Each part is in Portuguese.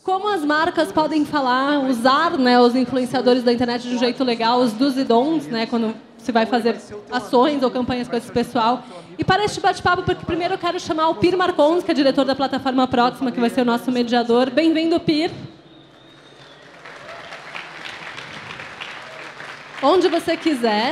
como as marcas podem falar, usar, né, os influenciadores da internet de um jeito legal, os do's e don'ts, né, quando se vai fazer ações ou campanhas com esse pessoal. E para este bate-papo, porque primeiro eu quero chamar o Pir Marcons, que é diretor da plataforma Próxima, que vai ser o nosso mediador. Bem-vindo, Pir. Onde você quiser.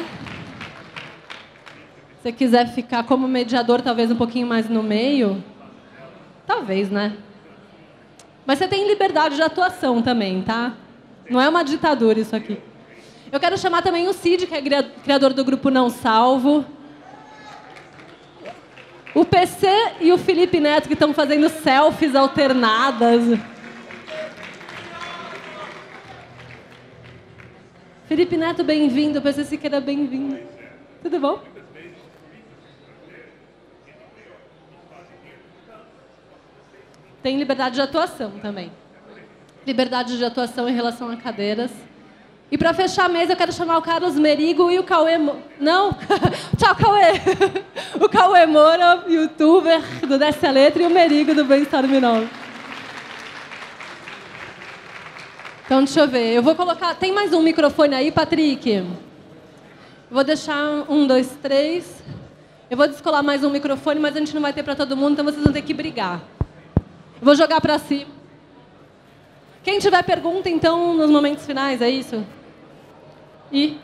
Se você quiser ficar como mediador, talvez um pouquinho mais no meio. Talvez, né? Mas você tem liberdade de atuação também, tá? Não é uma ditadura isso aqui. Eu quero chamar também o Cid, que é criador do grupo Não Salvo. O PC e o Felipe Neto, que estão fazendo selfies alternadas. Felipe Neto, bem-vindo. PC Siqueira, bem-vindo. Tudo bom? Tem liberdade de atuação também. Liberdade de atuação em relação a cadeiras. E para fechar a mesa, eu quero chamar o Carlos Merigo e o Cauê... Não? Tchau, Cauê! O Cauê Moura, youtuber do Desce a Letra, e o Merigo do Brainstorm 9. Então, deixa eu ver. Eu vou colocar... Tem mais um microfone aí, Patrick? Vou deixar 1, 2, 3. Eu vou descolar mais um microfone, mas a gente não vai ter para todo mundo, então vocês vão ter que brigar. Vou jogar para cima. Quem tiver pergunta, então, nos momentos finais, é isso? E?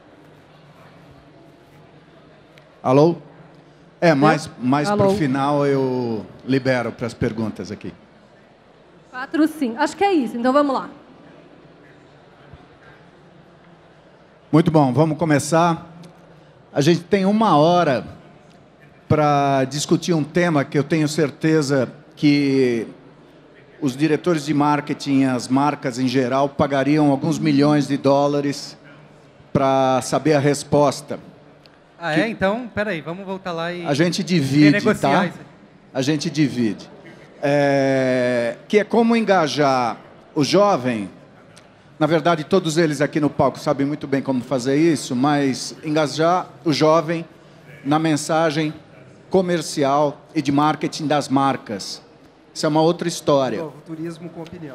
Alô? Mais para o final eu libero para as perguntas aqui. 4, 5. Acho que é isso, então vamos lá. Muito bom, vamos começar. A gente tem 1 hora para discutir um tema que eu tenho certeza que os diretores de marketing, as marcas em geral, pagariam alguns milhões de dólares para saber a resposta. Ah, é? Então, peraí, vamos voltar lá e... A gente divide, tá? A gente divide. Que é como engajar o jovem. Na verdade, todos eles aqui no palco sabem muito bem como fazer isso, mas engajar o jovem na mensagem comercial e de marketing das marcas. Isso é uma outra história. Turismo com opinião.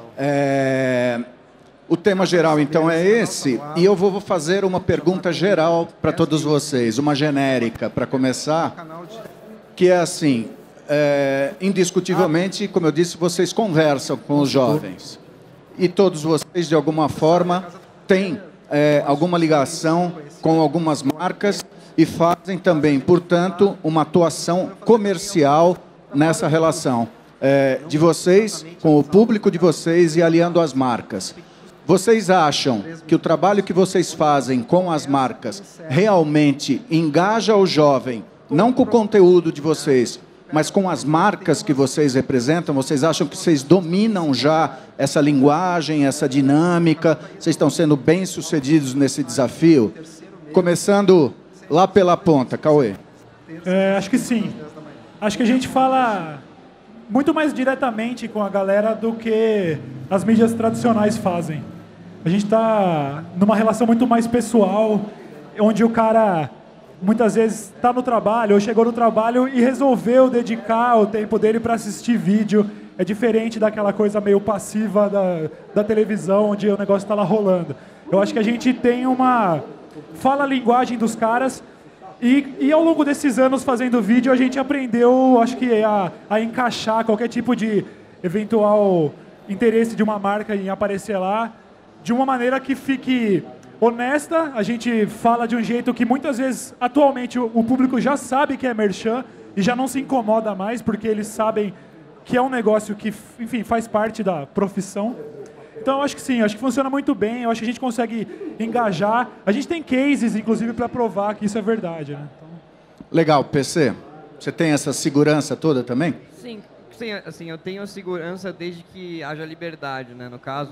O tema geral, então, é esse. E eu vou fazer uma pergunta geral para todos vocês, uma genérica, para começar, que é assim, indiscutivelmente, como eu disse, vocês conversam com os jovens. E todos vocês, de alguma forma, têm alguma ligação com algumas marcas e fazem também, portanto, uma atuação comercial nessa relação. De vocês, com o público de vocês e aliando as marcas. Vocês acham que o trabalho que vocês fazem com as marcas realmente engaja o jovem, não com o conteúdo de vocês, mas com as marcas que vocês representam? Vocês acham que vocês dominam já essa linguagem, essa dinâmica? Vocês estão sendo bem-sucedidos nesse desafio? Começando lá pela ponta, Cauê. Acho que sim. Acho que a gente fala muito mais diretamente com a galera do que as mídias tradicionais fazem. A gente está numa relação muito mais pessoal, onde o cara muitas vezes está no trabalho ou chegou no trabalho e resolveu dedicar o tempo dele para assistir vídeo. É diferente daquela coisa meio passiva da televisão, onde o negócio está lá rolando. Eu acho que a gente tem uma... Fala a linguagem dos caras. E ao longo desses anos fazendo vídeo, a gente aprendeu, acho que, a encaixar qualquer tipo de eventual interesse de uma marca em aparecer lá, de uma maneira que fique honesta. A gente fala de um jeito que muitas vezes, atualmente, o público já sabe que é merchan e já não se incomoda mais, porque eles sabem que é um negócio que, enfim, faz parte da profissão. Então, eu acho que sim, acho que funciona muito bem, eu acho que a gente consegue engajar. A gente tem cases, inclusive, para provar que isso é verdade, né? Então... Legal, PC. Você tem essa segurança toda também? Sim, assim, eu tenho segurança desde que haja liberdade, né, no caso.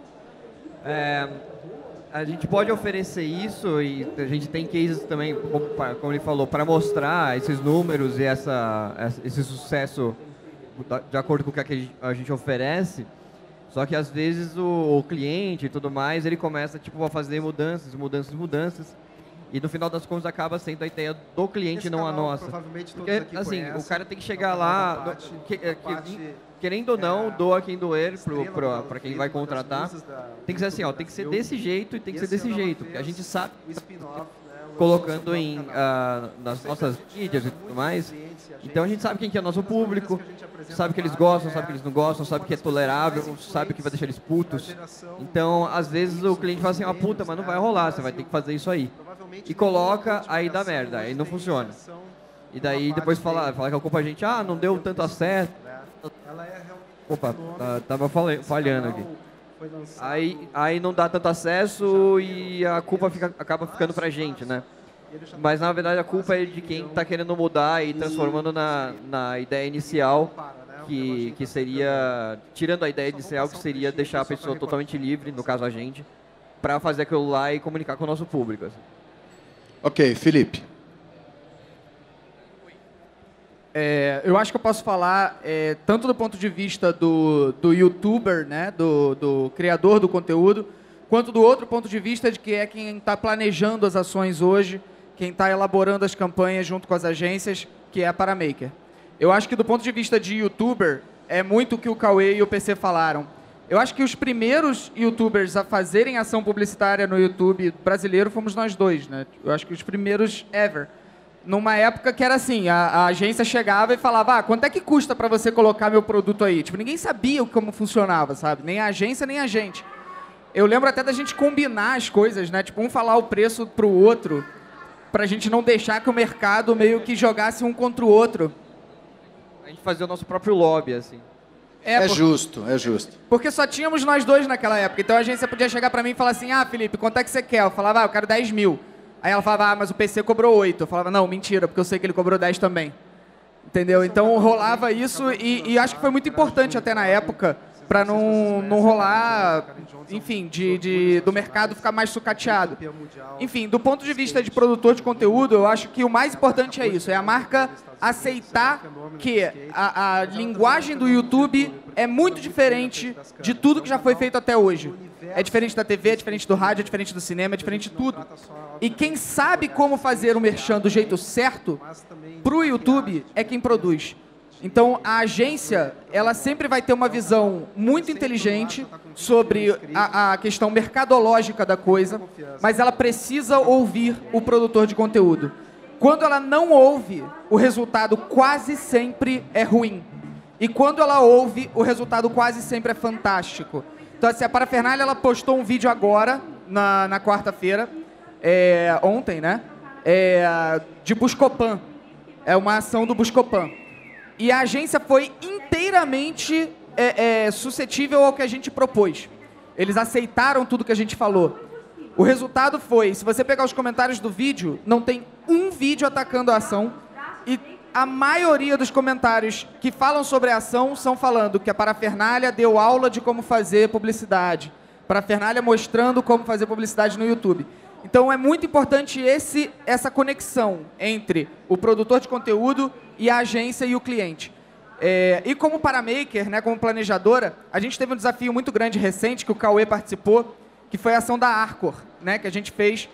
A gente pode oferecer isso e a gente tem cases também, como ele falou, para mostrar esses números e esse sucesso de acordo com o que a gente oferece. Só que às vezes o cliente e tudo mais, ele começa tipo, a fazer mudanças. E no final das contas acaba sendo a ideia do cliente, não a nossa. Porque, assim, o cara tem que chegar lá, querendo ou não, doa quem doer para quem vai contratar. Tem que ser assim, ó, tem que ser desse jeito e tem que ser desse jeito. Porque a gente sabe, colocando nas nossas mídias e tudo mais. Então a gente sabe quem que é o nosso público, sabe que eles gostam, sabe que eles não gostam, sabe que é tolerável, sabe que vai deixar eles putos. Então, às vezes o cliente fala assim, ah, puta, mas não vai rolar, você vai ter que fazer isso aí. E coloca, aí dá merda, aí não funciona. E daí depois fala que a culpa a gente, ah, não deu tanto acesso. Opa, tava falhando aqui. Aí não dá tanto acesso e a culpa acaba ficando pra gente, né? Mas na verdade a culpa é de quem está querendo mudar e transformando na ideia inicial, que seria, tirando a ideia inicial, que seria deixar a pessoa totalmente livre, no caso a gente, para fazer aquilo lá e comunicar com o nosso público. Assim. Ok, Felipe. Eu acho que eu posso falar tanto do ponto de vista do youtuber, né, do criador do conteúdo, quanto do outro ponto de vista de que é quem está planejando as ações hoje, quem está elaborando as campanhas junto com as agências, que é a Paramaker. Eu acho que do ponto de vista de youtuber, é muito o que o Cauê e o PC falaram. Eu acho que os primeiros youtubers a fazerem ação publicitária no YouTube brasileiro fomos nós dois, né? Eu acho que os primeiros ever. Numa época que era assim, a agência chegava e falava, quanto é que custa para você colocar meu produto aí? Tipo, ninguém sabia como funcionava, sabe? Nem a agência, nem a gente. Eu lembro até da gente combinar as coisas, né? Tipo, um falar o preço pro outro, pra gente não deixar que o mercado meio que jogasse um contra o outro. A gente fazia o nosso próprio lobby, assim. É justo. Porque só tínhamos nós dois naquela época. Então a agência podia chegar pra mim e falar assim, Felipe, quanto é que você quer? Eu falava, eu quero 10 mil. Aí ela falava, mas o PC cobrou 8. Eu falava, não, mentira, porque eu sei que ele cobrou 10 também. Entendeu? Então rolava isso e acho que foi muito importante até na época para não rolar, enfim, do mercado ficar mais sucateado. Enfim, do ponto de vista de produtor de conteúdo, eu acho que o mais importante é isso, é a marca aceitar que a linguagem do YouTube é muito diferente de tudo que já foi feito até hoje. É diferente da TV, é diferente do rádio, é diferente do cinema, é diferente de tudo. E quem sabe como fazer o merchan do jeito certo pro YouTube é quem produz. Então, a agência, ela sempre vai ter uma visão muito inteligente sobre a questão mercadológica da coisa, mas ela precisa ouvir o produtor de conteúdo. Quando ela não ouve, o resultado quase sempre é ruim. E quando ela ouve, o resultado quase sempre é fantástico. Então, assim, a Parafernália, ela postou um vídeo agora, na quarta-feira, ontem, né? De Buscopan. É uma ação do Buscopan. E a agência foi inteiramente suscetível ao que a gente propôs. Eles aceitaram tudo que a gente falou. O resultado foi, se você pegar os comentários do vídeo, não tem um vídeo atacando a ação. E a maioria dos comentários que falam sobre a ação são falando que a Parafernália deu aula de como fazer publicidade. Parafernália mostrando como fazer publicidade no YouTube. Então é muito importante essa conexão entre o produtor de conteúdo e a agência e o cliente. E como Paramaker, né, como planejadora, a gente teve um desafio muito grande recente, que o Cauê participou, que foi a ação da Arcor, né, que a gente fez,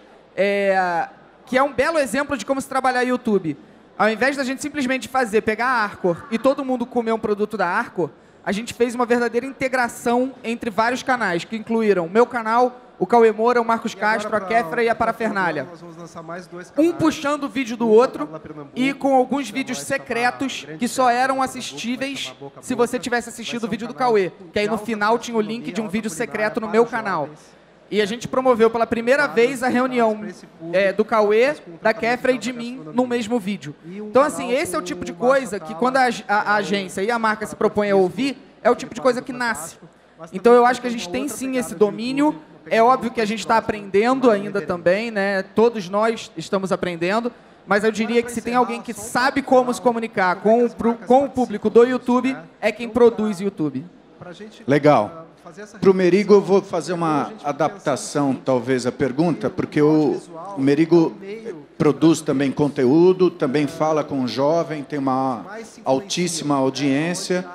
que é um belo exemplo de como se trabalhar YouTube. Ao invés da gente simplesmente pegar a Arcor e todo mundo comer um produto da Arcor, a gente fez uma verdadeira integração entre vários canais, que incluíram o meu canal, o Cauê Moura, o Marcos Castro, a Kéfera e a Parafernália. Um puxando o vídeo do outro e com alguns vídeos secretos que só eram assistíveis se você tivesse assistido o vídeo do Cauê. Que aí no final tinha o link de um vídeo secreto no meu canal. E a gente promoveu pela primeira vez a reunião do Cauê, da Kéfera e de mim no mesmo vídeo. Então, assim, esse é o tipo de coisa que quando a agência e a marca se propõem a ouvir, é o tipo de coisa que nasce. Então, eu acho que a gente tem sim esse domínio. É óbvio que a gente está aprendendo ainda também, né? Todos nós estamos aprendendo. Mas eu diria que se tem alguém que sabe como se comunicar com o público do YouTube, é quem produz YouTube. Legal. Para o Merigo, eu vou fazer uma adaptação, talvez, à pergunta, porque o Merigo produz também conteúdo, também fala com o jovem, tem uma altíssima audiência.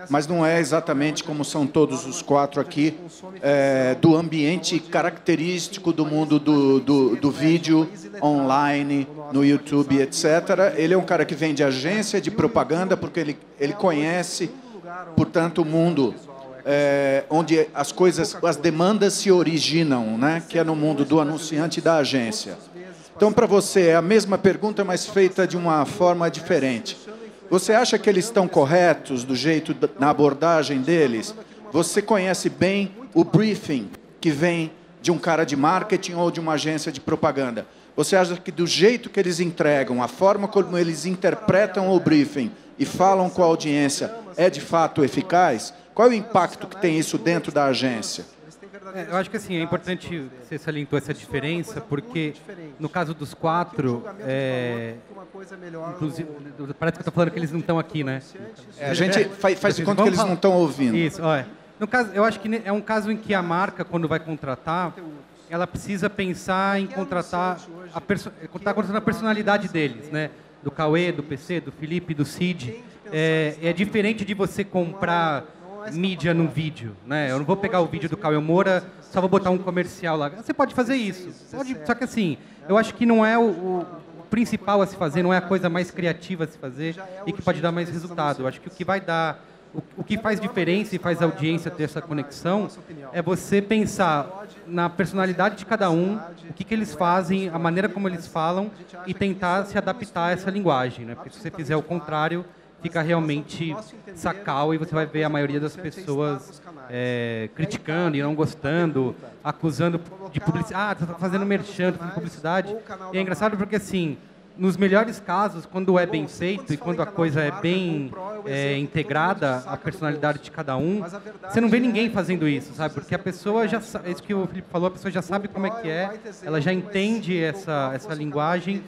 mas não é exatamente como são todos os 4 aqui, do ambiente característico do mundo do vídeo online, no YouTube, etc. Ele é um cara que vem de agência de propaganda, porque ele conhece, portanto, o mundo onde as demandas se originam, né? Que é no mundo do anunciante e da agência. Então, para você, é a mesma pergunta, mas feita de uma forma diferente. Você acha que eles estão corretos do jeito, na abordagem deles? Você conhece bem o briefing que vem de um cara de marketing ou de uma agência de propaganda? Você acha que do jeito que eles entregam, a forma como eles interpretam o briefing e falam com a audiência é de fato eficaz? Qual é o impacto que tem isso dentro da agência? Eu acho que assim, é importante que você salientou essa diferença, porque no caso dos 4, inclusive, parece que eu estou falando que eles não estão aqui, né? A gente faz de conta que eles não estão ouvindo. Isso, olha. No caso, eu acho que é um caso em que a marca, quando vai contratar, ela precisa pensar em contratar a personalidade deles, né? Do Cauê, do PC, do Felipe, do Cid. É diferente de você comprar mídia num vídeo, né? Eu não vou pegar o vídeo do Cauê Moura, só vou botar um comercial lá. Você pode fazer isso, só que assim, eu acho que não é o principal a se fazer, não é a coisa mais criativa a se fazer e que pode dar mais resultado. Eu acho que o que vai dar, o que faz diferença e faz a audiência ter essa conexão é você pensar na personalidade de cada um, o que eles fazem, a maneira como eles falam e tentar se adaptar a essa linguagem, né? Porque se você fizer o contrário, fica realmente sacal e você vai ver a maioria das pessoas criticando e não gostando, acusando de publicidade. Tá fazendo merchan, tá fazendo publicidade. E é engraçado porque, assim, nos melhores casos, quando é bem feito e quando a coisa é bem integrada, a personalidade de cada um, você não vê ninguém fazendo isso, sabe? Porque a pessoa já sabe, isso que o Felipe falou, a pessoa já sabe como é que é, ela já entende essa linguagem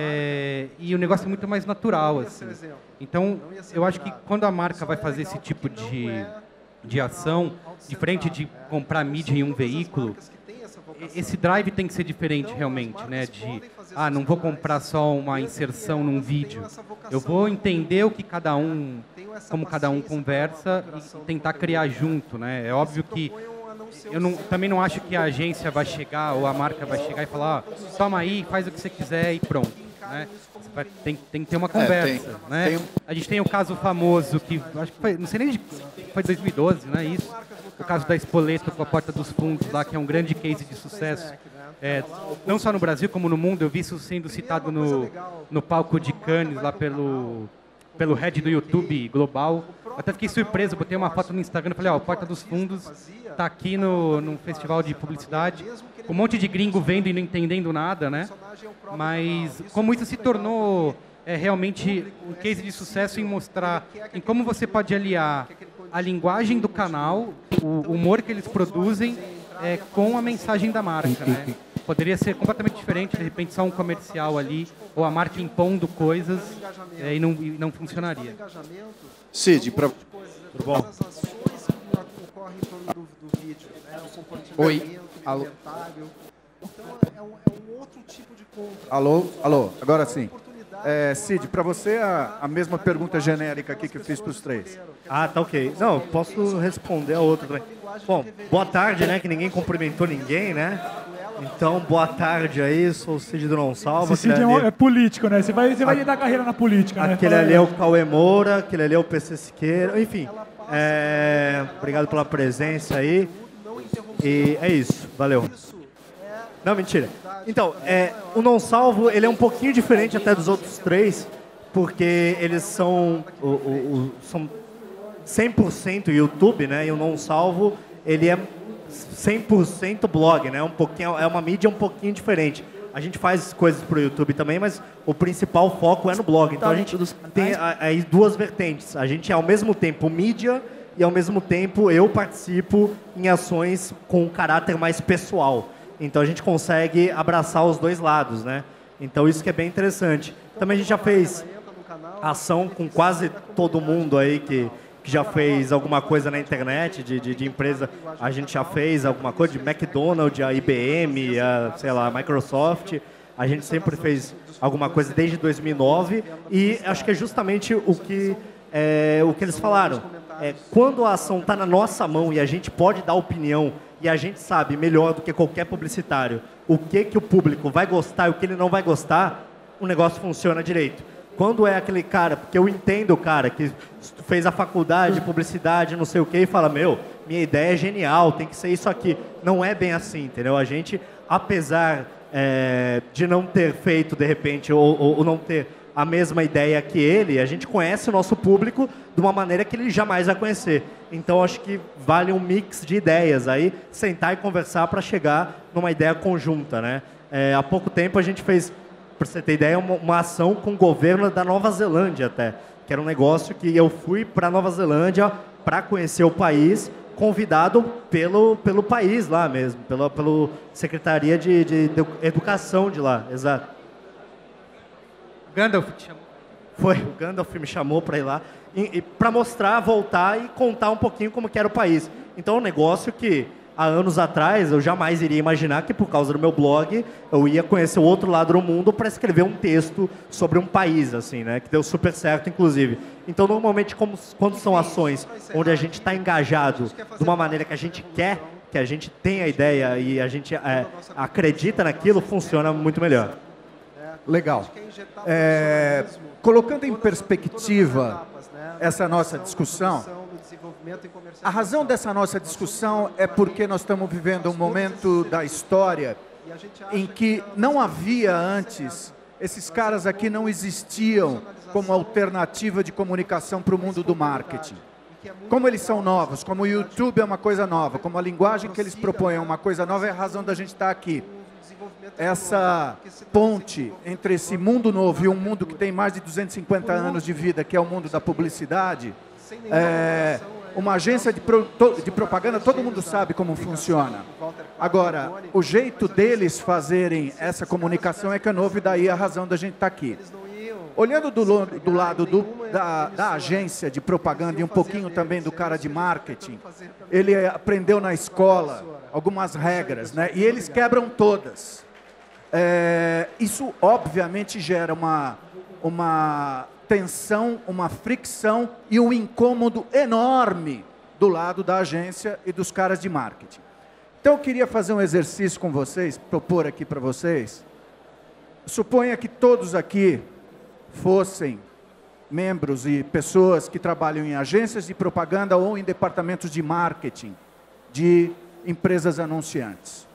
e o negócio é muito mais natural, assim. Então, eu acho que quando a marca vai fazer esse tipo de ação, diferente de comprar mídia em um veículo, esse drive tem que ser diferente realmente, né? Não vou comprar só uma inserção num vídeo. Eu vou entender o que como cada um conversa e tentar criar junto, né? É óbvio que também não acho que a agência vai chegar ou a marca vai chegar e falar, toma aí, faz o que você quiser e pronto, né? Tem que ter uma conversa, né? A gente tem o caso famoso que acho que foi, não sei nem foi 2012, né? Isso. O caso da Spoleto com a Porta dos Fundos lá, que é um grande case de sucesso, não só no Brasil como no mundo. Eu vi isso sendo citado no palco de Cannes lá pelo head do YouTube global. Eu até fiquei surpreso, botei uma foto no Instagram e falei, a Porta dos Fundos está aqui no festival de publicidade, com um monte de gringo vendo e não entendendo nada, né? Mas como isso se tornou realmente um case de sucesso em mostrar em como você pode aliar a linguagem do canal, o humor que eles produzem com a mensagem da marca, né? Poderia ser completamente diferente, de repente só um comercial ali, ou a marca impondo coisas e não funcionaria. Cid, tudo bom? Oi. Alô. Alô, agora sim. Cid, para você a mesma pergunta genérica aqui que eu fiz para os 3. Tá ok. Não, posso responder a outra também. Bom, boa tarde, né? Que ninguém cumprimentou ninguém, né? Então, boa tarde aí, sou o Cid do Não Salva. Esse Cid é político, né? Você vai dar carreira na política, né? Aquele ali é o Cauê Moura, aquele ali é o PC Siqueira, enfim. Obrigado pela presença aí. E é isso, valeu. Não, mentira. Então, o Não Salvo, ele é um pouquinho diferente até dos outros 3, porque eles são 100% YouTube, né? E o Não Salvo, ele é 100% blog, né? É uma mídia um pouquinho diferente. A gente faz coisas para o YouTube também, mas o principal foco é no blog. Então a gente tem aí 2 vertentes. A gente é ao mesmo tempo mídia e ao mesmo tempo eu participo em ações com um caráter mais pessoal. Então a gente consegue abraçar os 2 lados, né? Então isso que é bem interessante. Também a gente já fez ação com quase todo mundo aí que já fez alguma coisa na internet, de empresa. A gente já fez alguma coisa de McDonald's, a IBM, sei lá, a Microsoft. A gente sempre fez alguma coisa desde 2009 e acho que é justamente o que eles falaram. quando a ação está na nossa mão e a gente pode dar opinião e a gente sabe melhor do que qualquer publicitário o que o público vai gostar e o que ele não vai gostar, o negócio funciona direito. Quando é aquele cara, porque eu entendo o cara que fez a faculdade de publicidade, não sei o quê, e fala, minha ideia é genial, tem que ser isso aqui. Não é bem assim, entendeu? A gente, apesar de não ter feito, de repente, ou não ter a mesma ideia que ele, a gente conhece o nosso público de uma maneira que ele jamais vai conhecer. Então, acho que vale um mix de ideias aí, sentar e conversar para chegar numa ideia conjunta, né? Há pouco tempo a gente fez, para você ter ideia, uma ação com o governo da Nova Zelândia até, que era um negócio que eu fui para Nova Zelândia para conhecer o país, convidado pelo país lá mesmo, pela Secretaria de Educação de lá, exato. Gandalf te chamou. Foi, o Gandalf me chamou para ir lá, para mostrar, voltar e contar um pouquinho como que era o país. Então é um negócio que, há anos atrás, eu jamais iria imaginar que, por causa do meu blog, eu ia conhecer o outro lado do mundo para escrever um texto sobre um país, assim, né? Que deu super certo, inclusive. Então, normalmente, quando são ações onde a gente está engajado de uma maneira que a gente quer, que a gente tem a ideia e a gente acredita naquilo, funciona muito melhor. Legal. Colocando em perspectiva essa nossa discussão, a razão dessa nossa discussão é porque nós estamos vivendo um momento da história em que não havia antes, esses caras aqui não existiam como alternativa de comunicação para o mundo do marketing. Como eles são novos, como o YouTube é uma coisa nova, como a linguagem que eles propõem é uma coisa nova, é a razão da gente estar aqui. Essa ponte entre esse mundo novo e um mundo que tem mais de 250 anos de vida, que é o mundo da publicidade, uma agência de propaganda, todo mundo sabe como funciona. Agora, o jeito deles fazerem essa comunicação é que é novo e daí a razão da gente estar aqui. Olhando do lado da agência de propaganda e um pouquinho também do cara de marketing, ele aprendeu na escola algumas regras, né? E eles quebram todas. Isso, obviamente, gera uma tensão, uma fricção e um incômodo enorme do lado da agência e dos caras de marketing. Então, eu queria fazer um exercício com vocês, propor aqui para vocês. Suponha que todos aqui fossem membros e pessoas que trabalham em agências de propaganda ou em departamentos de marketing de empresas anunciantes.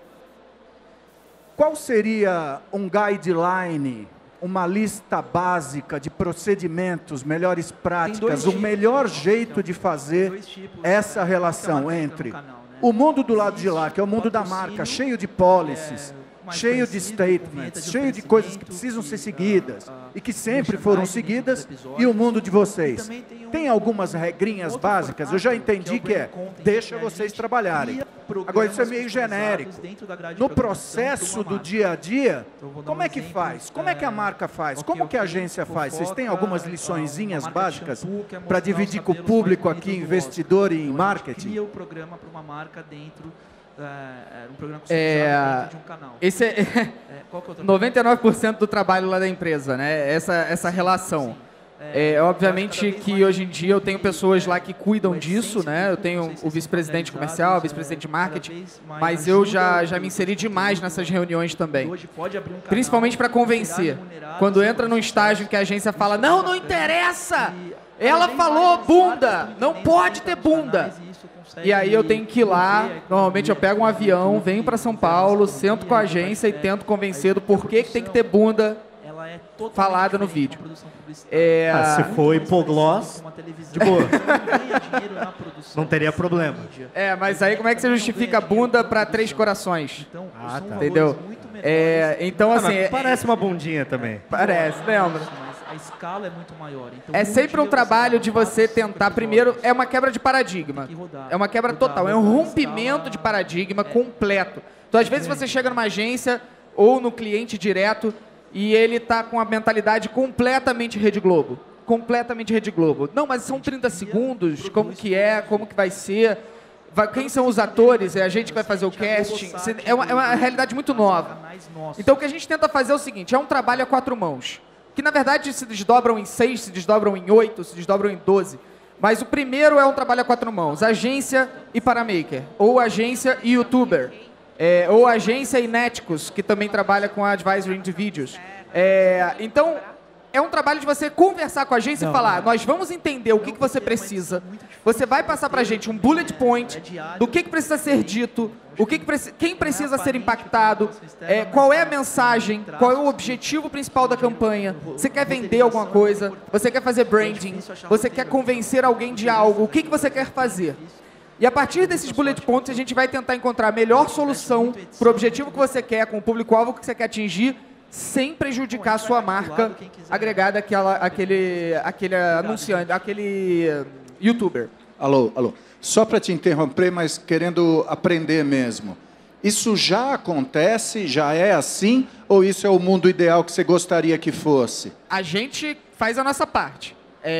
Qual seria um guideline, uma lista básica de procedimentos, melhores práticas, o melhor jeito de fazer essa relação entre o mundo do lado de lá, que é o mundo da marca, cheio de policies, cheio de statements, cheio de coisas que precisam ser seguidas e que sempre foram seguidas, e o mundo de vocês? Tem algumas regrinhas básicas, eu já entendi que deixa vocês trabalharem. Agora, isso é meio genérico. No processo do dia a dia, como é que faz? Como é que a marca faz? Como que a agência faz? Vocês têm algumas liçõezinhas básicas para dividir com o público aqui, investidor em marketing? Cria o programa para uma marca dentro um programa customizado dentro de um canal. Esse é qual que é o 99% do trabalho lá da empresa, né? Essa relação. Obviamente que hoje em dia eu tenho pessoas lá que cuidam disso, né? Eu tenho o vice-presidente comercial, o vice-presidente de marketing, mas eu já me inseri demais nessas reuniões também. Principalmente para convencer. Quando entra num estágio que a agência fala, não interessa! Ela falou bunda, não pode ter bunda. E aí eu tenho que ir lá, normalmente eu pego um avião, venho para São Paulo, sento com a agência e tento convencer do porquê que tem que ter bunda falada no vídeo. Se for hipogloss, de boa. Não teria problema. Mas aí como é que você justifica a bunda para 3 corações? Entendeu? Então assim... parece uma bundinha também. Parece, lembra? A escala é muito maior. Então, é sempre um trabalho de você tentar, primeiro, é uma quebra de paradigma. É uma quebra total, é um rompimento de paradigma completo. Então, às vezes, você chega numa agência ou no cliente direto e ele está com a mentalidade completamente Rede Globo. Completamente Rede Globo. Não, mas são 30 segundos, como que vai ser? Quem são os atores? É a gente que vai fazer o casting? É uma realidade muito nova. Então, o que a gente tenta fazer é o seguinte, é um trabalho a 4 mãos. Que, na verdade, se desdobram em 6, se desdobram em 8, se desdobram em 12. Mas o primeiro é um trabalho a 4 mãos. Agência e Paramaker. Ou agência e YouTuber. Ou agência e Neticus, que também trabalha com a Advisory de vídeos. Então, é um trabalho de você conversar com a agência e falar, nós vamos entender o que você precisa. Você vai passar pra gente um bullet point do que precisa ser dito, quem precisa ser impactado, qual é a mensagem, qual é o objetivo principal da campanha. Você quer vender alguma coisa, você quer fazer branding, você quer convencer alguém de algo, o que você quer fazer. E a partir desses bullet points, a gente vai tentar encontrar a melhor solução para o objetivo que você quer, com o público-alvo que você quer atingir, sem prejudicar a sua marca agregada àquele anunciante, àquele youtuber. Alô. Só para te interromper, mas querendo aprender mesmo. Isso já acontece? Já é assim? Ou isso é o mundo ideal que você gostaria que fosse? A gente faz a nossa parte.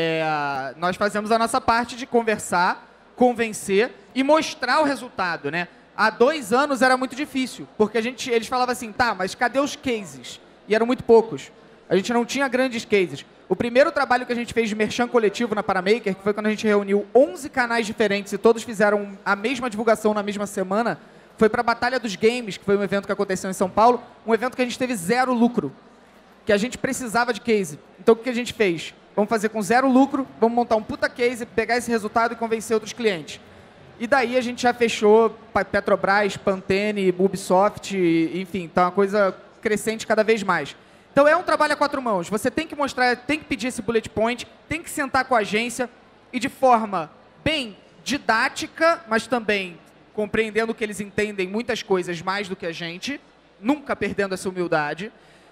Nós fazemos a nossa parte de conversar, convencer e mostrar o resultado, né? Há 2 anos era muito difícil, porque eles falavam assim, tá, mas cadê os cases? E eram muito poucos. A gente não tinha grandes cases. O primeiro trabalho que a gente fez de merchan coletivo na Paramaker, que foi quando a gente reuniu 11 canais diferentes e todos fizeram a mesma divulgação na mesma semana, foi para a Batalha dos Games, que foi um evento que aconteceu em São Paulo, um evento que a gente teve 0 lucro, que a gente precisava de case. Então, o que a gente fez? Vamos fazer com 0 lucro, vamos montar um puta case, pegar esse resultado e convencer outros clientes. E daí a gente já fechou Petrobras, Pantene, Ubisoft, enfim, tá uma coisa crescente cada vez mais. Então é um trabalho a 4 mãos. Você tem que mostrar, tem que pedir esse bullet point, tem que sentar com a agência e de forma bem didática, mas também compreendendo que eles entendem muitas coisas mais do que a gente, nunca perdendo essa humildade,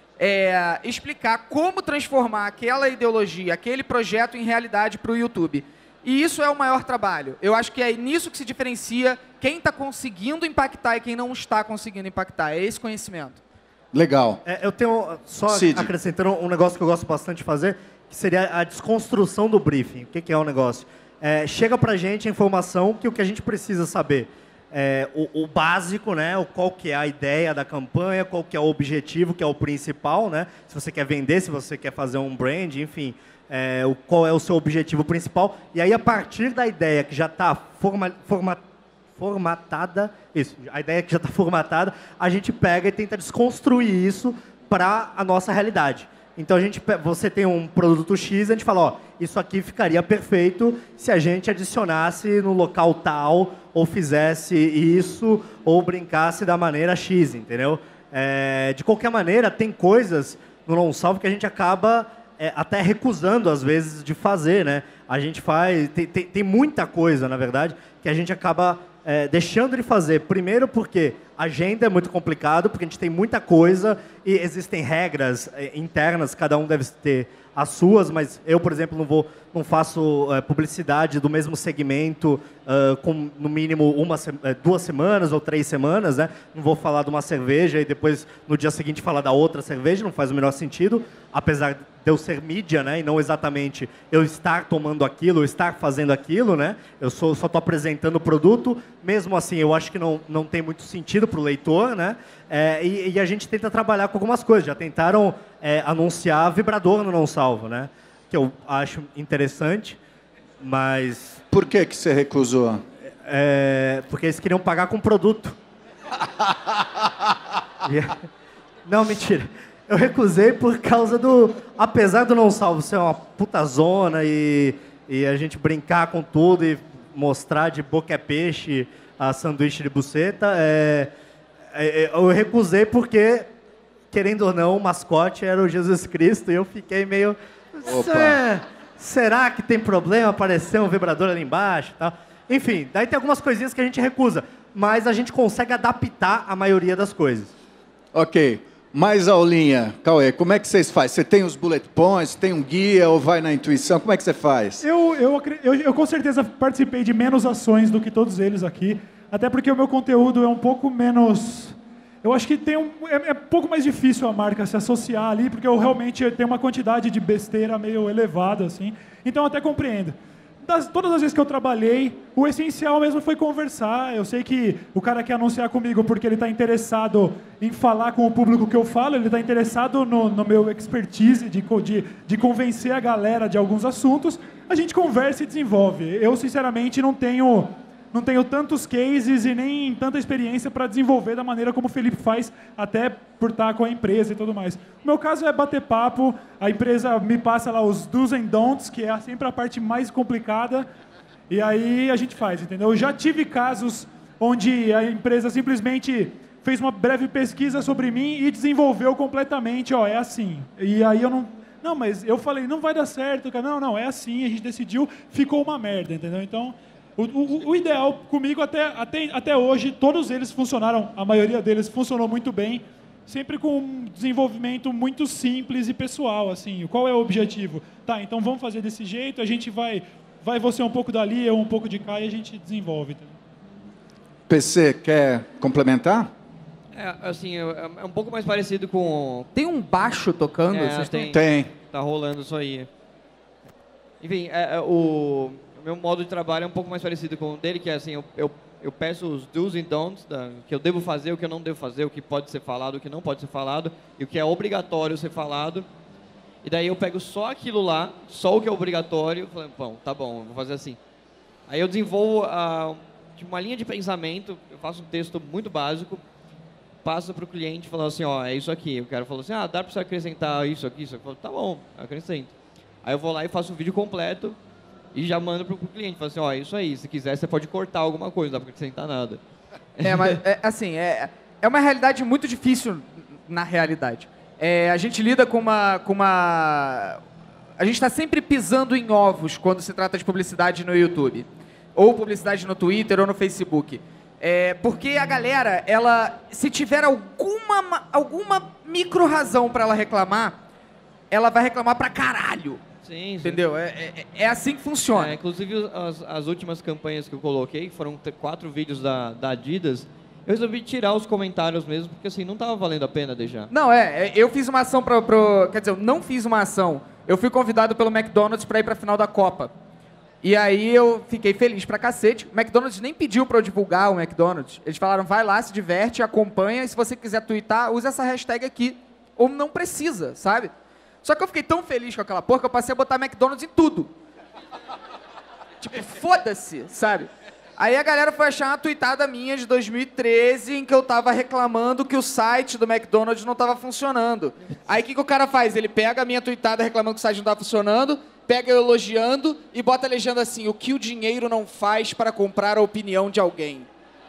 explicar como transformar aquela ideologia, aquele projeto em realidade para o YouTube. E isso é o maior trabalho. Eu acho que é nisso que se diferencia quem está conseguindo impactar e quem não está conseguindo impactar. É esse conhecimento. Legal. Eu tenho, só acrescentando um negócio que eu gosto bastante de fazer, que seria a desconstrução do briefing. O que é o negócio? Chega pra gente a informação que o que a gente precisa saber. O básico, né? Qual que é a ideia da campanha, qual que é o objetivo, que é o principal, né? Se você quer vender, se você quer fazer um brand, enfim, qual é o seu objetivo principal. E aí, a partir da ideia que já está formatada, a ideia que já está formatada, a gente pega e tenta desconstruir isso para a nossa realidade. Então, você tem um produto X, a gente fala, ó, isso aqui ficaria perfeito se a gente adicionasse no local tal, ou fizesse isso, ou brincasse da maneira X, entendeu? De qualquer maneira, tem coisas no Não Salvo que a gente acaba até recusando, às vezes, de fazer, né? A gente faz... Tem muita coisa, na verdade, que a gente acaba deixando de fazer. Primeiro porque a agenda é muito complicado, porque a gente tem muita coisa e existem regras internas, cada um deve ter as suas, mas eu, por exemplo, não faço publicidade do mesmo segmento com, no mínimo, 2 semanas ou 3 semanas, né? Não vou falar de uma cerveja e depois, no dia seguinte, falar da outra cerveja, não faz o menor sentido, apesar de eu ser mídia, né? E não exatamente eu estar tomando aquilo, eu estar fazendo aquilo, né? Eu só estou apresentando o produto, mesmo assim, eu acho que não tem muito sentido para o leitor, né? E a gente tenta trabalhar com algumas coisas. Já tentaram anunciar vibrador no Não Salvo, né? Que eu acho interessante, mas... Por que você recusou? Porque eles queriam pagar com produto. Não, mentira. Eu recusei por causa apesar do Não Salvo ser uma puta zona e a gente brincar com tudo e mostrar de boca é peixe a sanduíche de buceta, eu recusei porque, querendo ou não, o mascote era o Jesus Cristo e eu fiquei meio... Será que tem problema aparecer um vibrador ali embaixo e tal? Enfim, daí tem algumas coisinhas que a gente recusa, mas a gente consegue adaptar a maioria das coisas. Ok. Mais aulinha. Cauê, como é que vocês fazem? Você tem os bullet points, tem um guia ou vai na intuição? Como é que você faz? Eu com certeza participei de menos ações do que todos eles aqui, até porque o meu conteúdo é um pouco menos... Eu acho que é um pouco mais difícil a marca se associar ali, porque eu realmente tenho uma quantidade de besteira meio elevada, assim. Então, eu até compreendo. todas as vezes que eu trabalhei, o essencial mesmo foi conversar. Eu sei que o cara quer anunciar comigo porque ele está interessado em falar com o público que eu falo, ele está interessado no meu expertise de convencer a galera de alguns assuntos. A gente conversa e desenvolve. Eu, sinceramente, não tenho tantos cases e nem tanta experiência para desenvolver da maneira como o Felipe faz, até por estar com a empresa e tudo mais. O meu caso é bater papo, a empresa me passa lá os do's and don'ts, que é sempre a parte mais complicada, e aí a gente faz, entendeu? Eu já tive casos onde a empresa simplesmente fez uma breve pesquisa sobre mim e desenvolveu completamente, é assim. E aí eu não, mas eu falei, não vai dar certo, cara. Não, é assim, a gente decidiu, ficou uma merda, entendeu? Então, o ideal comigo até hoje, todos eles funcionaram, a maioria deles funcionou muito bem, sempre com um desenvolvimento muito simples e pessoal, assim. Qual é o objetivo? Tá, então vamos fazer desse jeito, a gente vai você um pouco dali, eu um pouco de cá, e a gente desenvolve. PC, quer complementar? Assim, é um pouco mais parecido com... Tem um baixo tocando? Tem. Tá rolando isso aí. Enfim, o meu modo de trabalho é um pouco mais parecido com o dele, que é assim, eu peço os do's and don'ts, que eu devo fazer, o que eu não devo fazer, o que pode ser falado, o que não pode ser falado, e o que é obrigatório ser falado. E daí eu pego só aquilo lá, só o que é obrigatório, falando, bom, tá bom, eu vou fazer assim. Aí eu desenvolvo uma linha de pensamento, eu faço um texto muito básico, passo para o cliente falando assim, é isso aqui. O cara falou assim, dá para você acrescentar isso aqui, isso aqui. Eu falo, tá bom, acrescento. Aí eu vou lá e faço um vídeo completo e já mando para o cliente. Falo assim, é isso aí, se quiser você pode cortar alguma coisa, não dá para acrescentar nada. Mas, assim, é uma realidade muito difícil na realidade. A gente lida com uma... A gente está sempre pisando em ovos quando se trata de publicidade no YouTube. Ou publicidade no Twitter ou no Facebook. Porque a galera, se tiver alguma micro razão para ela reclamar, ela vai reclamar pra caralho. Sim. Entendeu? É assim que funciona. Inclusive, as últimas campanhas que eu coloquei, que foram 4 vídeos da Adidas, eu resolvi tirar os comentários mesmo, porque assim, não tava valendo a pena deixar. Não, eu fiz uma ação quer dizer, eu não fiz uma ação. Eu fui convidado pelo McDonald's para ir pra final da Copa. E aí eu fiquei feliz pra cacete. O McDonald's nem pediu pra eu divulgar o McDonald's. Eles falaram, vai lá, se diverte, acompanha, e se você quiser twittar, usa essa hashtag aqui. Ou não precisa, sabe? Só que eu fiquei tão feliz com aquela porra que eu passei a botar McDonald's em tudo. Tipo, foda-se, sabe? Aí a galera foi achar uma tweetada minha de 2013 em que eu tava reclamando que o site do McDonald's não tava funcionando. Aí o que o cara faz? Ele pega a minha tweetada reclamando que o site não tava funcionando, pega eu elogiando e bota a legenda assim, o que o dinheiro não faz para comprar a opinião de alguém.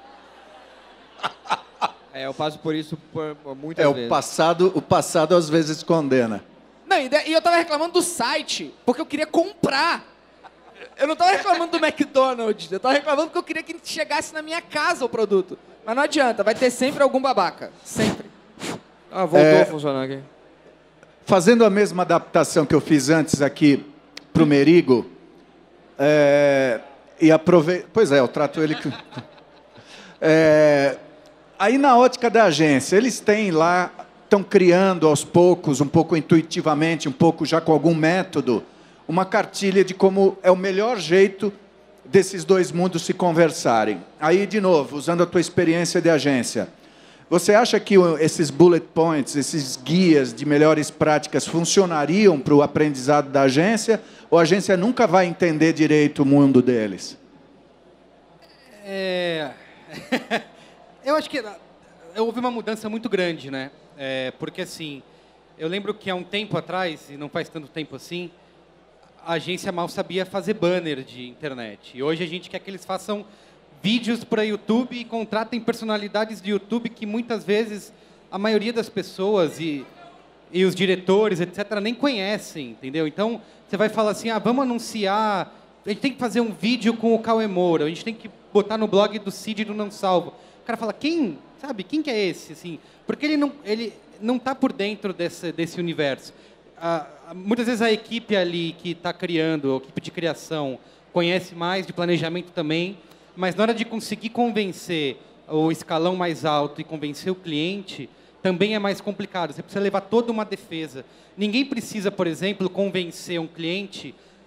Eu passo por isso por muitas vezes. O passado às vezes condena. Não, e eu tava reclamando do site, porque eu queria comprar. Eu não tava reclamando do McDonald's, eu tava reclamando porque eu queria que chegasse na minha casa o produto. Mas não adianta, vai ter sempre algum babaca. Sempre. Voltou a funcionar aqui. Fazendo a mesma adaptação que eu fiz antes aqui pro Merigo, e aproveito... Pois eu trato ele... Aí na ótica da agência, eles têm lá, estão criando aos poucos, um pouco intuitivamente, um pouco já com algum método, uma cartilha de como é o melhor jeito desses dois mundos se conversarem. Aí, de novo, usando a tua experiência de agência, você acha que esses bullet points, esses guias de melhores práticas funcionariam para o aprendizado da agência, ou a agência nunca vai entender direito o mundo deles? Eu acho que houve uma mudança muito grande, né? Porque, assim, eu lembro que há um tempo atrás, e não faz tanto tempo assim, a agência mal sabia fazer banner de internet. E hoje a gente quer que eles façam vídeos para YouTube e contratem personalidades de YouTube que muitas vezes a maioria das pessoas e os diretores, etc., nem conhecem, entendeu? Então, você vai falar assim, vamos anunciar, a gente tem que fazer um vídeo com o Cauê Moura, a gente tem que botar no blog do Cid e do Não Salvo. O cara fala, quem que é esse? Assim, porque ele não está por dentro desse universo. Muitas vezes a equipe ali que está criando, a equipe de criação, conhece mais de planejamento também, mas na hora de conseguir convencer o escalão mais alto e convencer o cliente, também é mais complicado. Você precisa levar toda uma defesa. Ninguém precisa, por exemplo, convencer um cliente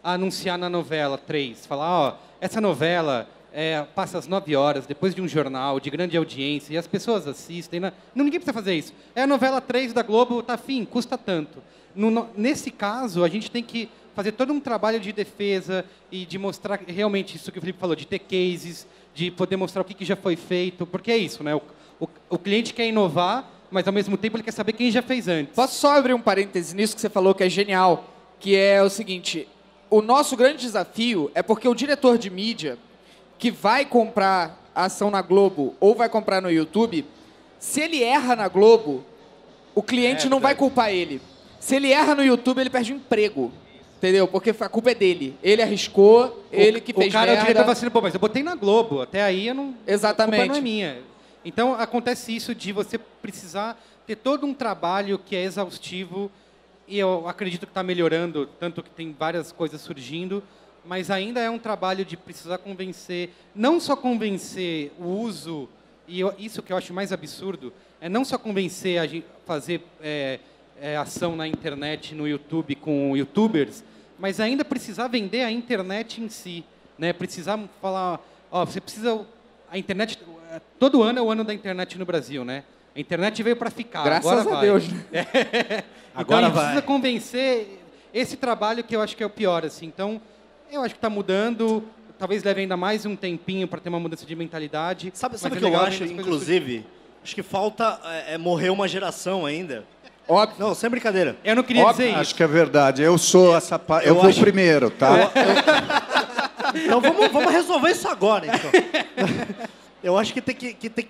a anunciar na novela 3. Falar, ó, essa novela passa às 9 horas, depois de um jornal de grande audiência, e as pessoas assistem. Ninguém precisa fazer isso. É a novela 3 da Globo, tá afim, custa tanto. Nesse caso, a gente tem que fazer todo um trabalho de defesa e de mostrar realmente isso que o Felipe falou, de ter cases, de poder mostrar o que já foi feito, porque é isso, né? O cliente quer inovar, mas ao mesmo tempo ele quer saber quem já fez antes. Posso só abrir um parêntese nisso que você falou, que é genial, que é o seguinte, o nosso grande desafio é porque o diretor de mídia que vai comprar a ação na Globo ou vai comprar no YouTube, se ele erra na Globo, o cliente não vai culpar ele. Se ele erra no YouTube, ele perde o emprego. Entendeu? Porque a culpa é dele. Ele arriscou, ele que fez merda. O diretor fala assim, pô, mas eu botei na Globo, até aí eu não... Exatamente. A culpa não é minha. Então, acontece isso de você precisar ter todo um trabalho que é exaustivo, e eu acredito que está melhorando, tanto que tem várias coisas surgindo, mas ainda é um trabalho de precisar convencer, não só convencer o uso, e isso que eu acho mais absurdo, é não só convencer a gente fazer ação na internet, no YouTube, com youtubers, mas ainda precisar vender a internet em si, né? Precisar falar, ó, você precisa... A internet, todo ano é o ano da internet no Brasil, né? A internet veio para ficar, graças agora a vai. Deus. Né? Então, a gente precisa convencer esse trabalho que eu acho que é o pior, assim. Então, eu acho que está mudando, talvez leve ainda mais um tempinho para ter uma mudança de mentalidade. Sabe o que eu acho, inclusive? Acho que falta morrer uma geração ainda. Óbvio. Não, sem brincadeira. Eu não queria dizer isso. Acho que é verdade. Eu sou essa parte. Eu vou primeiro, tá? Então vamos resolver isso agora, então. Eu acho que tem que...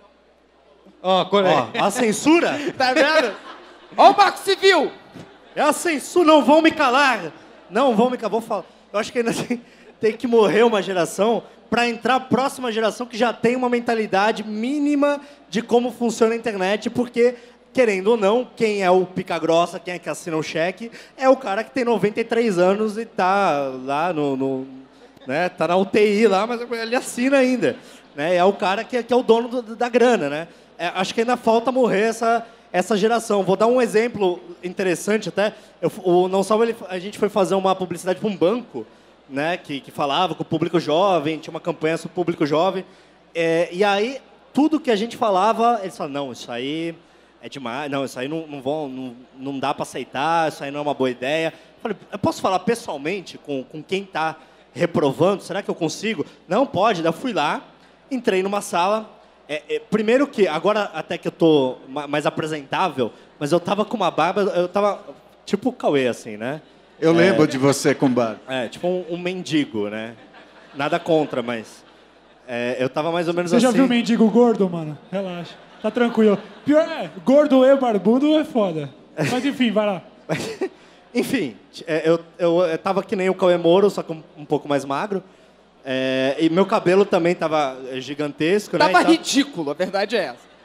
Ó, a censura... Tá vendo? Ó o Marco Civil! É a censura, não vão me calar. Não vão me calar, vou falar. Eu acho que ainda tem que morrer uma geração para entrar a próxima geração que já tem uma mentalidade mínima de como funciona a internet, porque... Querendo ou não, quem é o pica-grossa, quem é que assina o cheque, é o cara que tem 93 anos e tá lá né, tá na UTI lá, mas ele assina ainda. Né? É o cara que é o dono da grana. Né? Acho que ainda falta morrer essa geração. Vou dar um exemplo interessante até. O Não Salvo, a gente foi fazer uma publicidade para um banco, né, que falava com o público jovem, tinha uma campanha sobre o público jovem. E aí, tudo que a gente falava, eles falavam, não, isso aí... É demais, não, isso aí não dá para aceitar, isso aí não é uma boa ideia. Eu falei, eu posso falar pessoalmente com quem está reprovando? Será que eu consigo? Não, pode. Daí eu fui lá, entrei numa sala. Primeiro que, agora até que eu tô mais apresentável, mas eu tava com uma barba, eu tava tipo o Cauê, assim, né? Eu lembro de você com barba. Tipo um mendigo, né? Nada contra, mas... eu tava mais ou menos Você assim... já viu mendigo gordo, mano? Relaxa. Tá tranquilo. Pior gordo e barbudo é foda. Mas enfim, vai lá. Enfim, eu tava que nem o Cauê Moro, só que um pouco mais magro. E meu cabelo também tava gigantesco, né? Tava ridículo, a verdade é essa.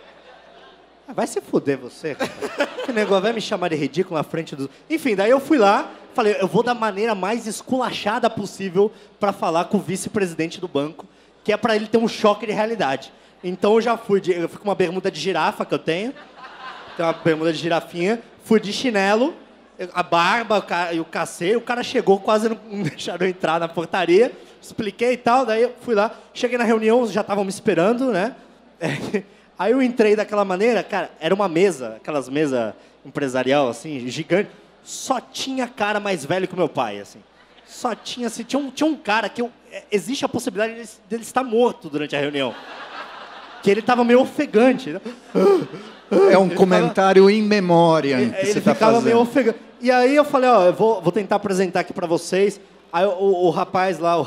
Vai se fuder você, cara. Que negócio, vai me chamar de ridículo na frente dos... Enfim, daí eu fui lá, falei, eu vou da maneira mais esculachada possível para falar com o vice-presidente do banco, que é para ele ter um choque de realidade. Então eu já fui com uma bermuda de girafa que eu tenho uma bermuda de girafinha, fui de chinelo, a barba e o cacete, o cara chegou, quase não deixaram eu entrar na portaria, expliquei e tal, daí eu fui lá, cheguei na reunião, já estavam me esperando, né? Aí eu entrei daquela maneira, cara, era uma mesa, aquelas mesas empresarial, assim, gigante, só tinha cara mais velho que o meu pai, assim. Só tinha, assim, tinha um cara que existe a possibilidade dele estar morto durante a reunião. Que ele estava meio ofegante. Né? É um comentário in memória que você está fazendo. Ele ficava meio ofegante. E aí eu falei, ó, eu vou tentar apresentar aqui para vocês. Aí o rapaz lá,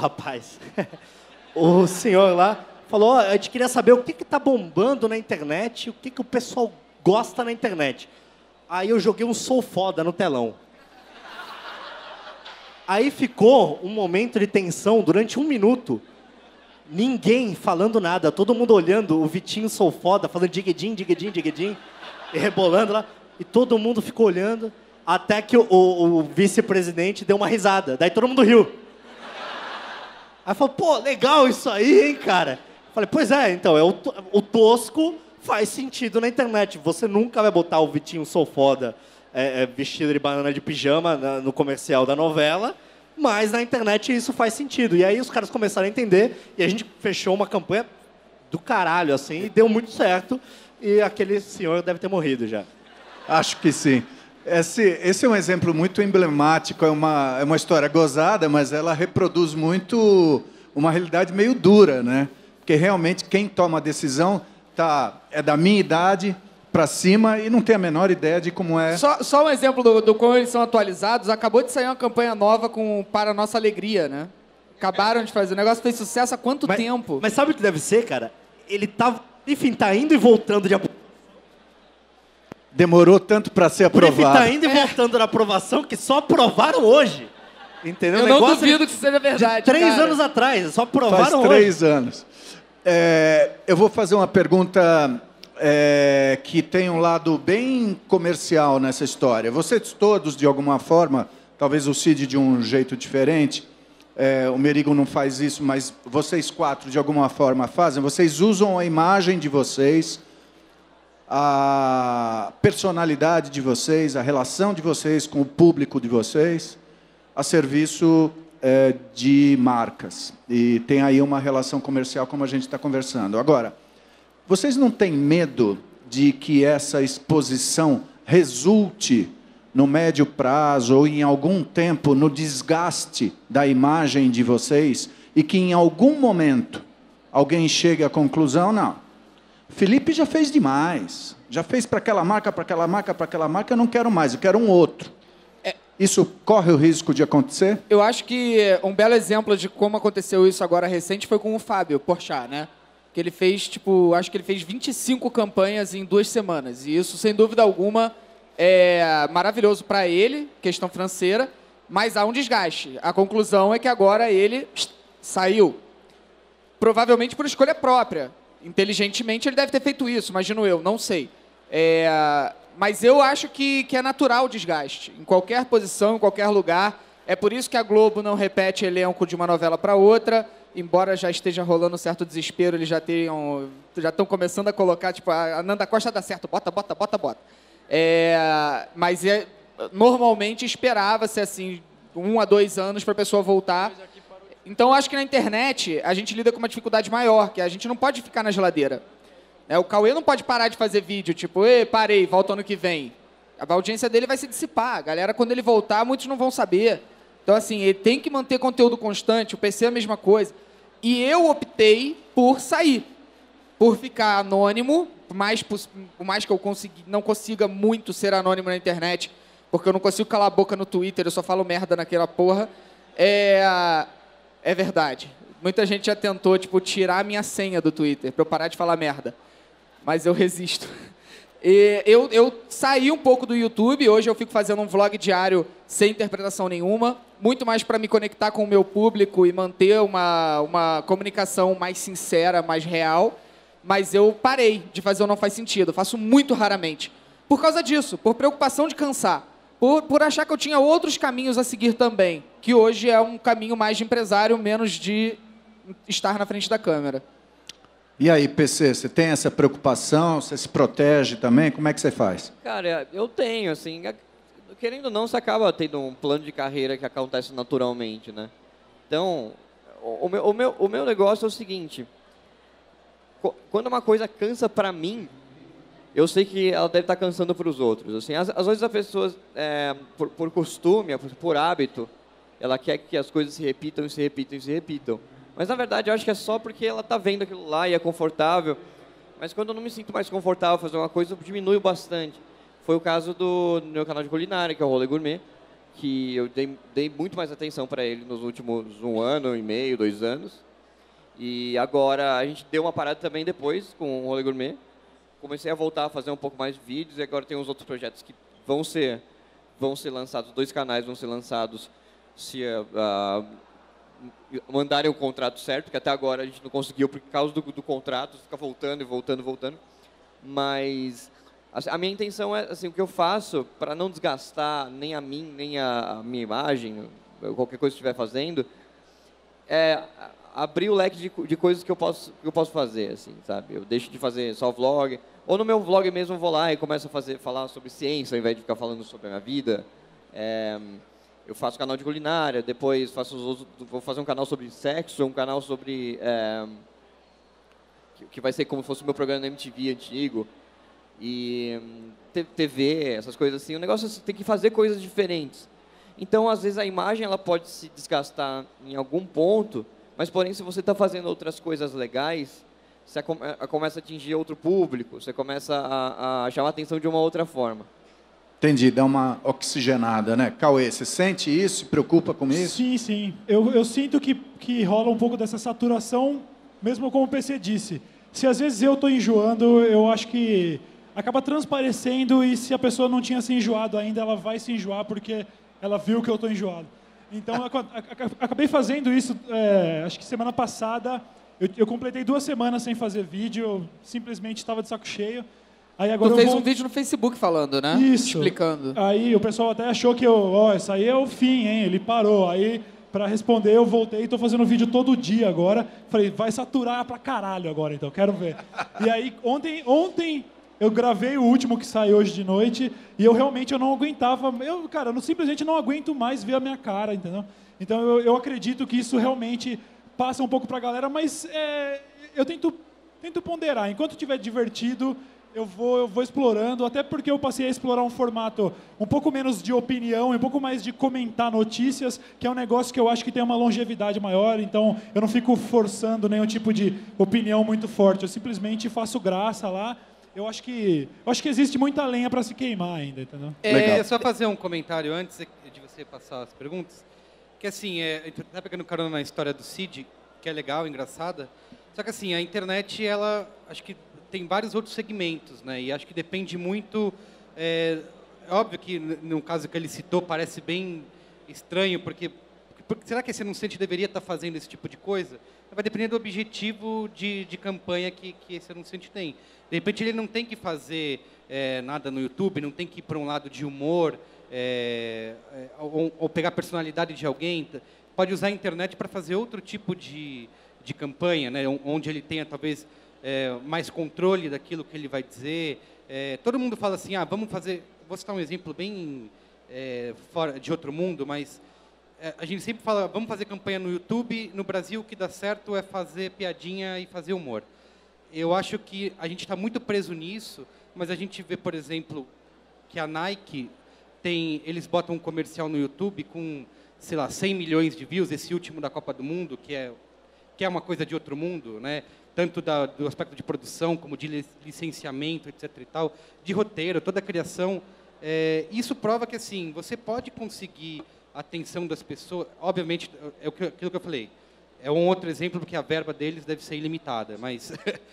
o senhor lá, falou, ó, a gente queria saber o que está bombando na internet, o que o pessoal gosta na internet. Aí eu joguei um Sou Foda no telão. Aí ficou um momento de tensão durante 1 minuto. Ninguém falando nada, todo mundo olhando o Vitinho Sou Foda, falando diguedim, diguedim, diguedim, e rebolando lá. E todo mundo ficou olhando, até que o vice-presidente deu uma risada. Daí todo mundo riu. Aí falou, pô, legal isso aí, hein, cara? Falei, pois é, então, o tosco faz sentido na internet. Você nunca vai botar o Vitinho Sou Foda vestido de banana de pijama no comercial da novela, mas na internet isso faz sentido. E aí os caras começaram a entender e a gente fechou uma campanha do caralho, assim, e deu muito certo. E aquele senhor deve ter morrido já. Acho que sim. Esse é um exemplo muito emblemático, é uma história gozada, mas ela reproduz muito uma realidade meio dura, né? Porque realmente quem toma a decisão é da minha idade para cima e não tem a menor ideia de como é. Só um exemplo do como eles são atualizados. Acabou de sair uma campanha nova Para a Nossa Alegria, né? Acabaram de fazer. O negócio fez sucesso há quanto tempo? Mas sabe o que deve ser, cara? Ele tá, enfim, tá indo e voltando de Demorou tanto para ser aprovado. Tá indo e voltando na aprovação que só aprovaram hoje. Entendeu? Eu não duvido que isso seja verdade. De 3 anos atrás, só aprovaram hoje. Faz 3 anos. Eu vou fazer uma pergunta que tem um lado bem comercial nessa história. Vocês todos, de alguma forma, talvez o Cid de um jeito diferente, o Merigo não faz isso, mas vocês 4, de alguma forma, fazem. Vocês usam a imagem de vocês, a personalidade de vocês, a relação de vocês com o público de vocês, a serviço de marcas. E tem aí uma relação comercial, como a gente está conversando. Agora, vocês não têm medo de que essa exposição resulte, no médio prazo ou em algum tempo, no desgaste da imagem de vocês e que em algum momento alguém chegue à conclusão, não, Felipe já fez demais, já fez para aquela marca, para aquela marca, para aquela marca, eu não quero mais, eu quero um outro. Isso corre o risco de acontecer? Eu acho que um belo exemplo de como aconteceu isso agora recente foi com o Fábio Porchat, né? Que ele fez, acho que ele fez 25 campanhas em 2 semanas. E isso, sem dúvida alguma, é maravilhoso para ele, questão financeira, mas há um desgaste. A conclusão é que agora ele saiu. Provavelmente por escolha própria. Inteligentemente ele deve ter feito isso, imagino eu, não sei. Mas eu acho que é natural o desgaste. Em qualquer posição, em qualquer lugar. É por isso que a Globo não repete elenco de uma novela para outra. Embora já esteja rolando um certo desespero, eles já estão começando a colocar, a Nanda Costa dá certo, bota. Mas normalmente esperava-se, assim, 1 a 2 anos para a pessoa voltar. Então, acho que na internet a gente lida com uma dificuldade maior, que a gente não pode ficar na geladeira. O Cauê não pode parar de fazer vídeo, parei, volto ano que vem. A audiência dele vai se dissipar. A galera, quando ele voltar, muitos não vão saber. Então, assim, ele tem que manter conteúdo constante, o PC é a mesma coisa. E eu optei por sair, por ficar anônimo, por mais que eu não consiga muito ser anônimo na internet, porque eu não consigo calar a boca no Twitter, eu só falo merda naquela porra. É verdade. Muita gente já tentou, tirar a minha senha do Twitter, para eu parar de falar merda. Mas eu resisto. Eu saí um pouco do YouTube, hoje eu fico fazendo um vlog diário sem interpretação nenhuma, muito mais para me conectar com o meu público e manter uma comunicação mais sincera, mais real, mas eu parei de fazer o Não Faz Sentido, eu faço muito raramente. Por causa disso, por preocupação de cansar, por achar que eu tinha outros caminhos a seguir também, que hoje é um caminho mais de empresário, menos de estar na frente da câmera. E aí, PC, você tem essa preocupação? Você se protege também? Como é que você faz? Cara, eu tenho, assim, querendo ou não, você acaba tendo um plano de carreira que acontece naturalmente, né? Então, o meu negócio é o seguinte, quando uma coisa cansa pra mim, eu sei que ela deve estar cansando para os outros. Assim, às vezes a pessoa, por costume, por hábito, ela quer que as coisas se repitam e se repitam e se repitam. Mas, na verdade, eu acho que é só porque ela está vendo aquilo lá e é confortável. Mas quando eu não me sinto mais confortável fazer uma coisa, eu diminuo bastante. Foi o caso do meu canal de culinária, que é o Rolê Gourmet, que eu dei muito mais atenção para ele nos últimos 1 ano e meio, 2 anos. E agora a gente deu uma parada também depois com o Rolê Gourmet. Comecei a voltar a fazer um pouco mais de vídeos e agora tem uns outros projetos que vão ser lançados, 2 canais vão ser lançados se mandarem o contrato certo, que até agora a gente não conseguiu por causa do contrato, fica voltando e voltando. Mas a minha intenção é, assim, o que eu faço para não desgastar nem a mim, nem a minha imagem, qualquer coisa que estiver fazendo, é abrir o leque de coisas que eu posso fazer, assim, sabe? Eu deixo de fazer só vlog, ou no meu vlog mesmo eu vou lá e começo a falar sobre ciência, ao invés de ficar falando sobre a minha vida. eu faço canal de culinária, depois vou fazer um canal sobre sexo, um canal sobre... que vai ser como se fosse o meu programa na MTV antigo. E TV, essas coisas assim. O negócio é que você tem que fazer coisas diferentes. Então, às vezes, a imagem ela pode se desgastar em algum ponto, mas, porém, se você está fazendo outras coisas legais, você começa a atingir outro público, você começa a chamar a atenção de uma outra forma. Entendi, dá uma oxigenada, né? Cauê, você sente isso? Se preocupa com isso? Sim, sim. Eu sinto que rola um pouco dessa saturação, mesmo como o PC disse. Se às vezes eu estou enjoando, eu acho que acaba transparecendo, e se a pessoa não tinha se enjoado ainda, ela vai se enjoar porque ela viu que eu estou enjoado. Então, eu acabei fazendo isso, acho que semana passada, eu completei 2 semanas sem fazer vídeo, eu simplesmente estava de saco cheio. Aí agora tu fez um vídeo no Facebook falando, né? Isso. Explicando. Aí o pessoal até achou que isso aí é o fim, hein? Ele parou. Aí, para responder, eu voltei e estou fazendo vídeo todo dia agora. Falei, vai saturar pra caralho agora, então, quero ver. E aí, ontem eu gravei o último que saiu hoje de noite e eu realmente não aguentava. Eu simplesmente não aguento mais ver a minha cara, entendeu? Então, eu acredito que isso realmente passa um pouco pra galera, mas eu tento ponderar. Enquanto estiver divertido, eu vou explorando, até porque eu passei a explorar um formato um pouco menos de opinião, um pouco mais de comentar notícias, que é um negócio que eu acho que tem uma longevidade maior, então eu não fico forçando nenhum tipo de opinião muito forte, eu simplesmente faço graça lá. Eu acho que existe muita lenha para se queimar ainda, entendeu? Só fazer um comentário antes de você passar as perguntas, que assim, tá pegando carona na história do Cid, que é legal, engraçada, só que assim, a internet, ela, acho que tem vários outros segmentos, né? E acho que depende muito... É óbvio que, no caso que ele citou, parece bem estranho, porque será que esse anunciante deveria estar fazendo esse tipo de coisa? Vai depender do objetivo de campanha que esse anunciante tem. De repente, ele não tem que fazer nada no YouTube, não tem que ir para um lado de humor, ou pegar a personalidade de alguém. Pode usar a internet para fazer outro tipo de campanha, né? Onde ele tenha, talvez... mais controle daquilo que ele vai dizer. Todo mundo fala assim, vamos fazer... Vou citar um exemplo bem fora de outro mundo, mas a gente sempre fala, vamos fazer campanha no YouTube. No Brasil, o que dá certo é fazer piadinha e fazer humor. Eu acho que a gente está muito preso nisso, mas a gente vê, por exemplo, que a Nike eles botam um comercial no YouTube com, sei lá, 100 milhões de views, esse último da Copa do Mundo, que é uma coisa de outro mundo, né? Tanto do aspecto de produção, como de licenciamento, etc. e tal, de roteiro, toda a criação. Isso prova que, assim, você pode conseguir a atenção das pessoas. Obviamente, aquilo que eu falei. É um outro exemplo, porque a verba deles deve ser ilimitada. Mas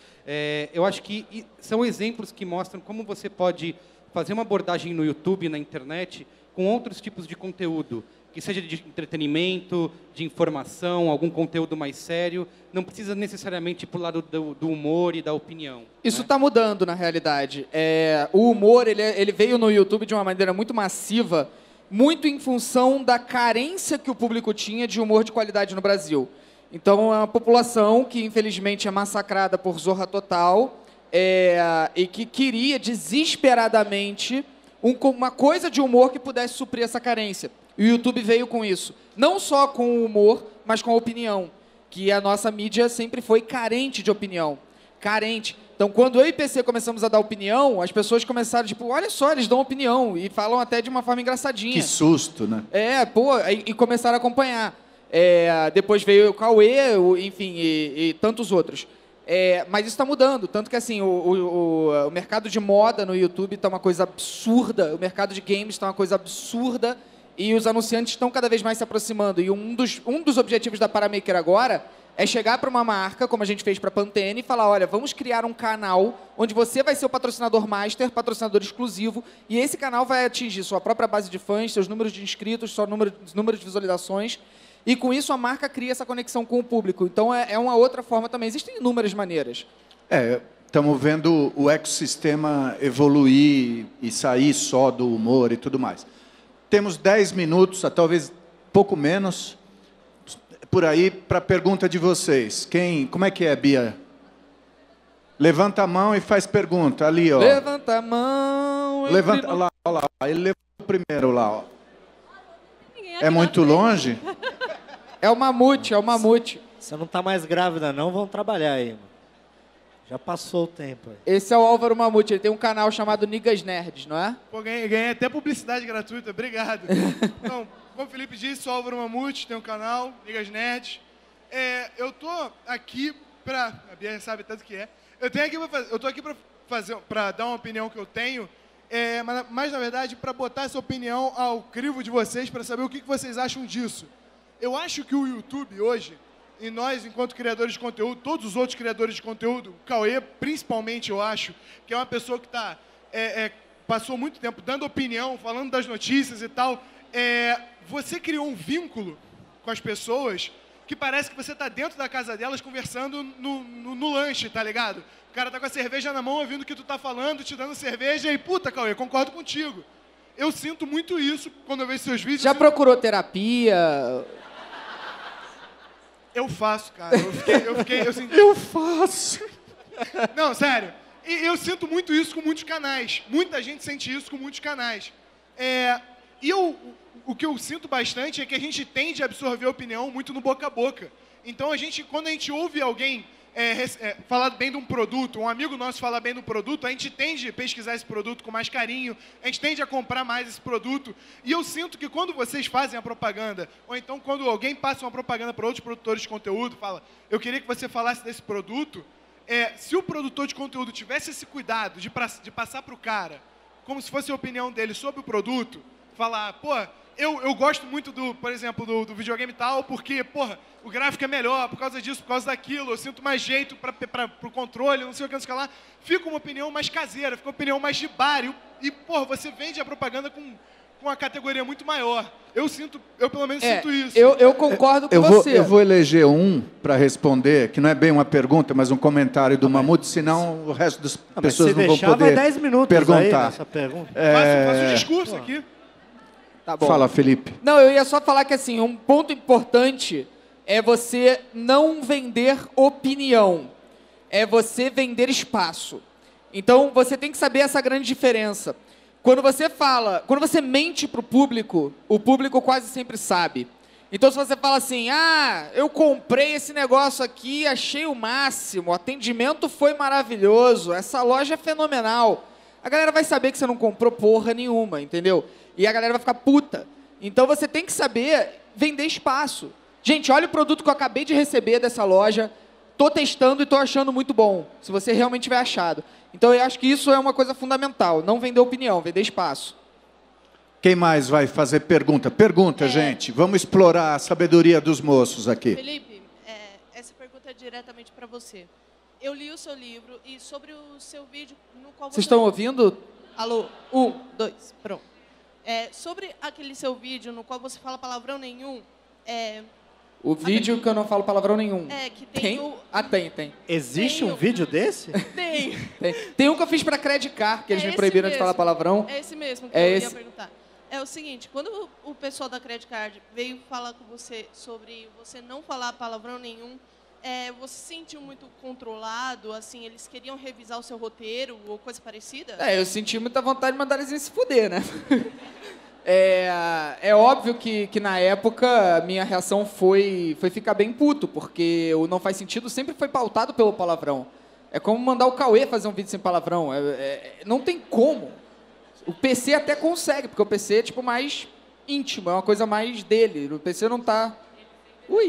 eu acho que são exemplos que mostram como você pode fazer uma abordagem no YouTube, na internet, com outros tipos de conteúdo, que seja de entretenimento, de informação, algum conteúdo mais sério. Não precisa necessariamente ir para o lado do humor e da opinião. Isso está mudando, na realidade. O humor ele veio no YouTube de uma maneira muito massiva, muito em função da carência que o público tinha de humor de qualidade no Brasil. Então, é uma população que, infelizmente, é massacrada por Zorra Total e que queria, desesperadamente, uma coisa de humor que pudesse suprir essa carência. E o YouTube veio com isso. Não só com o humor, mas com a opinião. Que a nossa mídia sempre foi carente de opinião. Carente. Então, quando eu e PC começamos a dar opinião, as pessoas começaram, tipo, olha só, eles dão opinião. E falam até de uma forma engraçadinha. Que susto, né? E começaram a acompanhar. Depois veio o Cauê, enfim, e tantos outros. Mas isso está mudando, tanto que assim, o mercado de moda no YouTube está uma coisa absurda, o mercado de games está uma coisa absurda, e os anunciantes estão cada vez mais se aproximando. E um dos objetivos da Paramaker agora é chegar para uma marca, como a gente fez para a Pantene, e falar, olha, vamos criar um canal onde você vai ser o patrocinador master, patrocinador exclusivo, e esse canal vai atingir sua própria base de fãs, seus números de inscritos, seu número de visualizações, e com isso a marca cria essa conexão com o público. Então é uma outra forma também. Existem inúmeras maneiras. Estamos vendo o ecossistema evoluir e sair só do humor e tudo mais. Temos 10 minutos, talvez pouco menos, por aí, para a pergunta de vocês. Como é que é, Bia? Levanta a mão e faz pergunta. Ali, ó. Levanta a mão. Levanta, lá, ó lá. Ele levantou primeiro lá, ó. aqui É na muito frente. longe? É o mamute, é o mamute. Você não tá mais grávida, não? Vamos trabalhar aí, mano. Já passou o tempo aí. Esse é o Álvaro Mamute, ele tem um canal chamado Niggas Nerds, não é? Pô, ganhei até publicidade gratuita, obrigado. Então, como o Felipe disse, sou o Álvaro Mamute, tem um canal, Niggas Nerds. Eu tô aqui pra... A Bia sabe tanto que é. Eu tô aqui pra dar uma opinião que eu tenho, mas na verdade, para botar essa opinião ao crivo de vocês, para saber o que vocês acham disso. Eu acho que o YouTube hoje, e nós, enquanto criadores de conteúdo, todos os outros criadores de conteúdo, o Cauê, principalmente, eu acho, que é uma pessoa que passou muito tempo dando opinião, falando das notícias e tal, você criou um vínculo com as pessoas que parece que você está dentro da casa delas conversando no lanche, tá ligado? O cara tá com a cerveja na mão, ouvindo o que tu tá falando, te dando cerveja e, puta, Cauê, concordo contigo. Eu sinto muito isso quando eu vejo seus vídeos. Já procurou terapia? Eu faço, cara. Eu faço. Não, sério. E eu sinto muito isso com muitos canais. Muita gente sente isso com muitos canais. O que eu sinto bastante é que a gente tende a absorver a opinião muito no boca a boca. Então, quando a gente ouve alguém falar bem de um produto, um amigo nosso falar bem de um produto, a gente tende a pesquisar esse produto com mais carinho, a gente tende a comprar mais esse produto. E eu sinto que quando vocês fazem a propaganda, ou então quando alguém passa uma propaganda para outros produtores de conteúdo, fala, eu queria que você falasse desse produto, se o produtor de conteúdo tivesse esse cuidado de passar para o cara, como se fosse a opinião dele sobre o produto, falar, pô, eu gosto muito, por exemplo, do videogame tal, porque, porra, o gráfico é melhor por causa disso, por causa daquilo, eu sinto mais jeito para o controle, não sei o que, não sei o que lá. Fica uma opinião mais caseira, fica uma opinião mais de bar. E porra, você vende a propaganda com uma categoria muito maior. Eu pelo menos sinto isso. Eu concordo com você. Eu vou eleger um para responder, que não é bem uma pergunta, mas um comentário do Mamute, senão o resto das pessoas não vão poder 10 minutos perguntar. aí nessa pergunta. Faço um discurso aqui. Tá bom. Fala, Felipe. Não, eu ia só falar que, assim, um ponto importante é você não vender opinião. É você vender espaço. Então, você tem que saber essa grande diferença. Quando você mente para o público quase sempre sabe. Então, se você fala assim, eu comprei esse negócio aqui, achei o máximo, o atendimento foi maravilhoso, essa loja é fenomenal. A galera vai saber que você não comprou porra nenhuma, entendeu? E a galera vai ficar puta. Então, você tem que saber vender espaço. Gente, olha o produto que eu acabei de receber dessa loja, tô testando e tô achando muito bom, se você realmente tiver achado. Então, eu acho que isso é uma coisa fundamental, não vender opinião, vender espaço. Quem mais vai fazer pergunta? Pergunta, gente. Vamos explorar a sabedoria dos moços aqui. Felipe, essa pergunta é diretamente para você. Eu li o seu livro e sobre o seu vídeo no qual você... Vocês estão ouvindo? Alô? 1, 2, pronto. Sobre aquele seu vídeo no qual você fala palavrão nenhum... O vídeo que eu não falo palavrão nenhum. Que tem o... Tem. Existe um vídeo desse? Tem. Tem um que eu fiz para Credit Card, que eles me proibiram de falar palavrão. É esse mesmo que eu ia perguntar. É o seguinte, quando o pessoal da Credit Card veio falar com você sobre você não falar palavrão nenhum, você se sentiu muito controlado, assim, eles queriam revisar o seu roteiro ou coisa parecida? Eu senti muita vontade de mandar eles se fuder, né? É óbvio que na época a minha reação foi ficar bem puto, porque o Não Faz Sentido sempre foi pautado pelo palavrão. É como mandar o Cauê fazer um vídeo sem palavrão. Não tem como. O PC até consegue, porque o PC é tipo mais íntimo, é uma coisa mais dele. O PC não tá... Ui!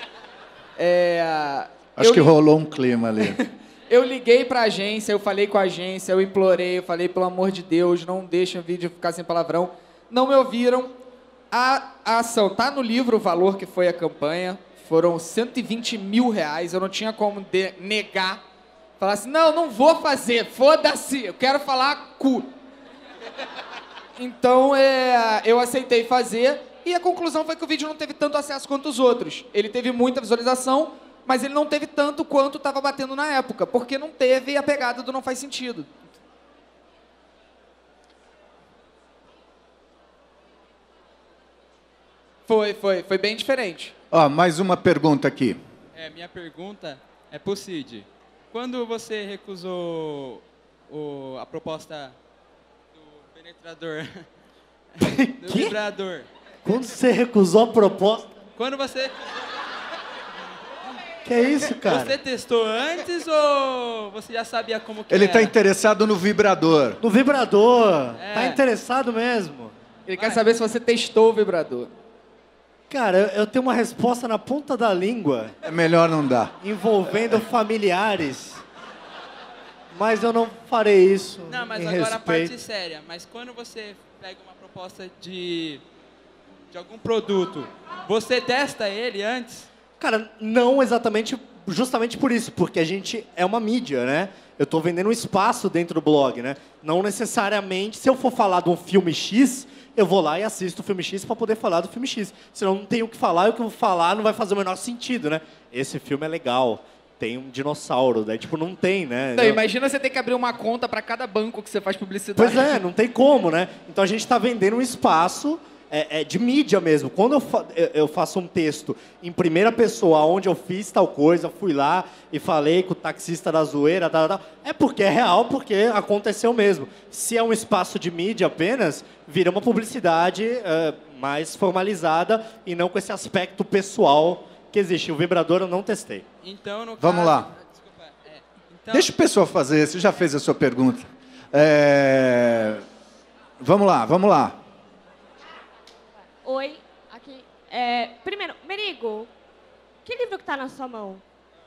Acho que rolou um clima ali. Eu liguei pra agência, eu falei com a agência, eu implorei, eu falei, pelo amor de Deus, não deixem o vídeo ficar sem palavrão. Não me ouviram. A ação tá no livro, o valor que foi a campanha. Foram R$120 mil. Eu não tinha como negar. Falar assim, não vou fazer, foda-se, eu quero falar cu. Então, eu aceitei fazer. E a conclusão foi que o vídeo não teve tanto acesso quanto os outros. Ele teve muita visualização, mas ele não teve tanto quanto estava batendo na época, porque não teve a pegada do Não Faz Sentido. Foi bem diferente. Mais uma pergunta aqui. Minha pergunta é pro Cid. Quando você recusou a proposta do penetrador, do vibrador, Quando você recusou a proposta... Quando você... Que é isso, cara? Você testou antes ou você já sabia como que Ele era? está interessado no vibrador. No vibrador. É. Tá interessado mesmo. Ele quer saber se você testou o vibrador. Cara, eu tenho uma resposta na ponta da língua. É melhor não dar. Envolvendo familiares. Mas eu não farei isso. Não, mas em agora a respeito. parte séria. Mas quando você pega uma proposta de algum produto, você testa ele antes? Cara, não exatamente, justamente por isso, porque a gente é uma mídia, né? Eu tô vendendo um espaço dentro do blog, né? Não necessariamente, se eu for falar de um filme X, eu vou lá e assisto o filme X para poder falar do filme X. Senão não tenho o que falar, e o que eu vou falar não vai fazer o menor sentido, né? Esse filme é legal, tem um dinossauro, daí tipo, não tem, né? Não, imagina você ter que abrir uma conta para cada banco que você faz publicidade. Pois é, não tem como, né? Então a gente está vendendo um espaço de mídia mesmo. Quando eu faço um texto em primeira pessoa, onde eu fiz tal coisa, fui lá e falei com o taxista da zoeira, tal, é porque é real, porque aconteceu mesmo. Se é um espaço de mídia apenas, vira uma publicidade mais formalizada e não com esse aspecto pessoal que existe. O vibrador eu não testei. Então, no Vamos caso... lá. Desculpa, então... Deixa o pessoal fazer, você já fez a sua pergunta. Vamos lá. Oi, aqui. Primeiro, Merigo, que livro que tá na sua mão?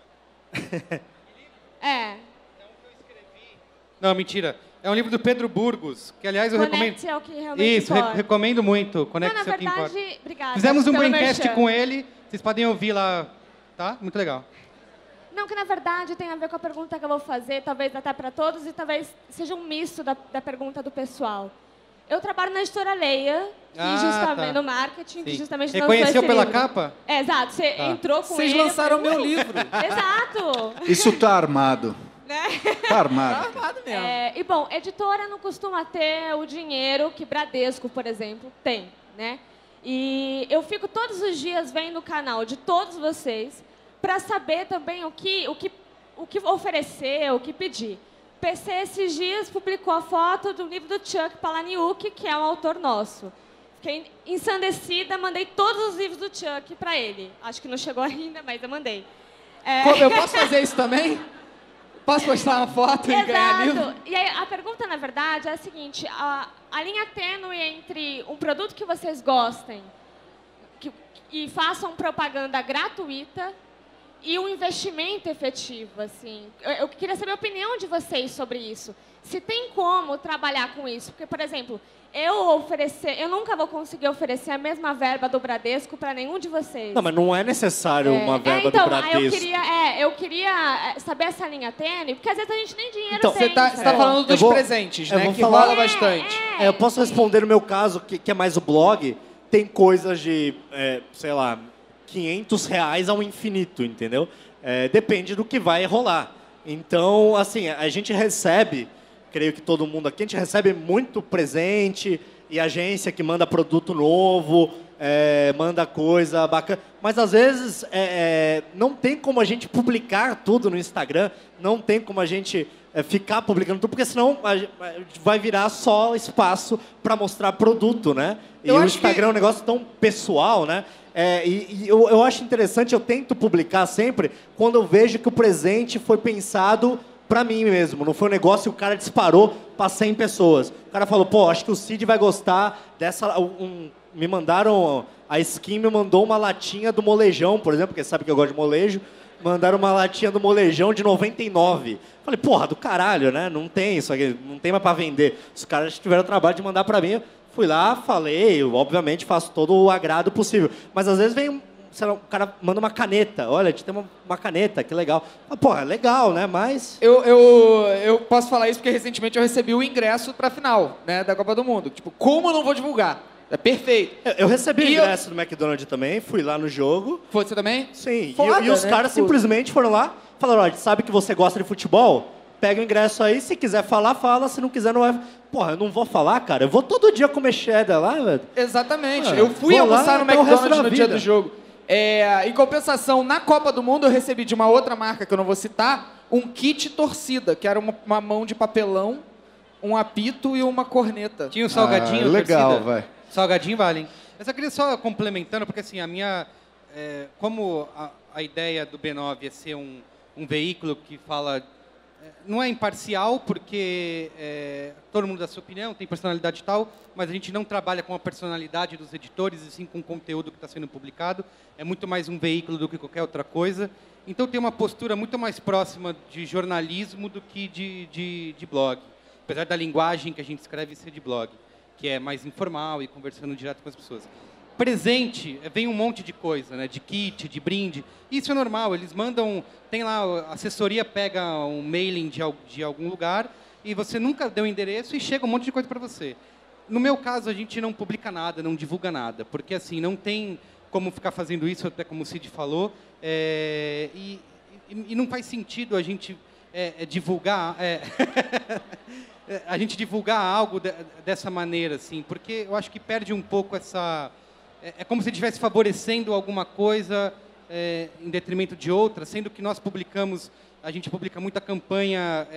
Não, mentira. É um livro do Pedro Burgos, que aliás eu recomendo. Conecte ao que realmente Isso, importa. recomendo muito. Conecte Não, na ao que importa. verdade, obrigada. Fizemos um pelo braincast merchan. com ele, vocês podem ouvir lá, tá? Muito legal. Não, que na verdade tem a ver com a pergunta que eu vou fazer, talvez até para todos, e talvez seja um misto da pergunta do pessoal. Eu trabalho na Editora Leia, que justamente no marketing, que justamente lançou Reconheceu esse pela livro. capa? Exato, você entrou com Vocês ele. lançaram eu falei, meu livro. Exato. Isso tá armado. Né? Tá armado. Tá armado mesmo. E bom, editora não costuma ter o dinheiro que Bradesco, por exemplo, tem, né? E eu fico todos os dias vendo o canal de todos vocês para saber também o que oferecer, o que pedir. PC esses dias publicou a foto do livro do Chuck Palahniuk, que é um autor nosso. Fiquei ensandecida, mandei todos os livros do Chuck para ele. Acho que não chegou ainda, mas eu mandei. Eu posso fazer isso também? Posso postar uma foto e ganhar livro? Exato. E aí, a pergunta, na verdade, é a seguinte. A linha tênue entre um produto que vocês gostem e façam propaganda gratuita e um investimento efetivo, assim. Eu queria saber a opinião de vocês sobre isso. Se tem como trabalhar com isso. Porque, por exemplo, eu nunca vou conseguir oferecer a mesma verba do Bradesco para nenhum de vocês. Não, mas não é necessário uma verba então, do Bradesco. Eu queria saber essa linha tênue, porque às vezes a gente nem dinheiro Então, tem. Você tá falando dos presentes, né? Que rola bastante. Eu posso responder no meu caso, que é mais o blog. Tem coisas de, sei lá, R$500 ao infinito, entendeu? Depende do que vai rolar. Então, assim, a gente recebe, creio que todo mundo aqui, a gente recebe muito presente e agência que manda produto novo, manda coisa bacana. Mas, às vezes, não tem como a gente publicar tudo no Instagram, não tem como a gente ficar publicando tudo, porque senão vai virar só espaço para mostrar produto, né? E o Instagram é um negócio tão pessoal, né? Eu acho interessante, eu tento publicar sempre quando eu vejo que o presente foi pensado para mim mesmo. Não foi um negócio que o cara disparou para 100 pessoas. O cara falou, pô, acho que o Cid vai gostar dessa... me mandaram... A Skin me mandou uma latinha do molejão, por exemplo, porque sabe que eu gosto de molejo. Mandaram uma latinha do molejão de 99. Falei, porra, do caralho, né? Não tem isso aqui, não tem mais para vender. Os caras tiveram o trabalho de mandar para mim. Fui lá, falei, eu, obviamente faço todo o agrado possível. Mas às vezes vem, sei lá, o cara manda uma caneta. Olha, a gente tem uma caneta, que legal. Porra, legal, né? Mas... Eu posso falar isso porque recentemente eu recebi o ingresso pra final, né, da Copa do Mundo. Tipo, como eu não vou divulgar? É perfeito. Eu recebi o ingresso do McDonald's também, fui lá no jogo. Foi você também? Sim. Foda, e os né? caras simplesmente foram lá, falaram, olha, sabe que você gosta de futebol? Pega o ingresso aí, se quiser falar, fala, se não quiser, não vai... Porra, eu não vou falar, cara. Eu vou todo dia comer cheddar lá, velho. Exatamente. Eu fui almoçar no McDonald's no dia do jogo. Em compensação, na Copa do Mundo, eu recebi de uma outra marca, que eu não vou citar, um kit torcida, que era uma mão de papelão, um apito e uma corneta. Tinha um salgadinho, legal, torcida? vai. Salgadinho vale, hein? Mas eu queria só complementando, porque assim, como a ideia do B9 é ser um veículo que fala, não é imparcial, porque todo mundo dá sua opinião, tem personalidade e tal, mas a gente não trabalha com a personalidade dos editores, e sim com o conteúdo que está sendo publicado. É muito mais um veículo do que qualquer outra coisa. Então tem uma postura muito mais próxima de jornalismo do que de blog. Apesar da linguagem que a gente escreve ser de blog, que é mais informal e conversando direto com as pessoas. Presente, vem um monte de coisa, né? De kit, de brinde. Isso é normal, eles mandam... Tem lá, a assessoria pega um mailing de algum lugar e você nunca deu o endereço e chega um monte de coisa para você. No meu caso, a gente não publica nada, não divulga nada, porque assim, não tem como ficar fazendo isso, até como o Cid falou, e não faz sentido a gente divulgar... a gente divulgar algo dessa maneira, assim, porque eu acho que perde um pouco essa... É como se estivesse favorecendo alguma coisa em detrimento de outra, sendo que nós publicamos, a gente publica muita campanha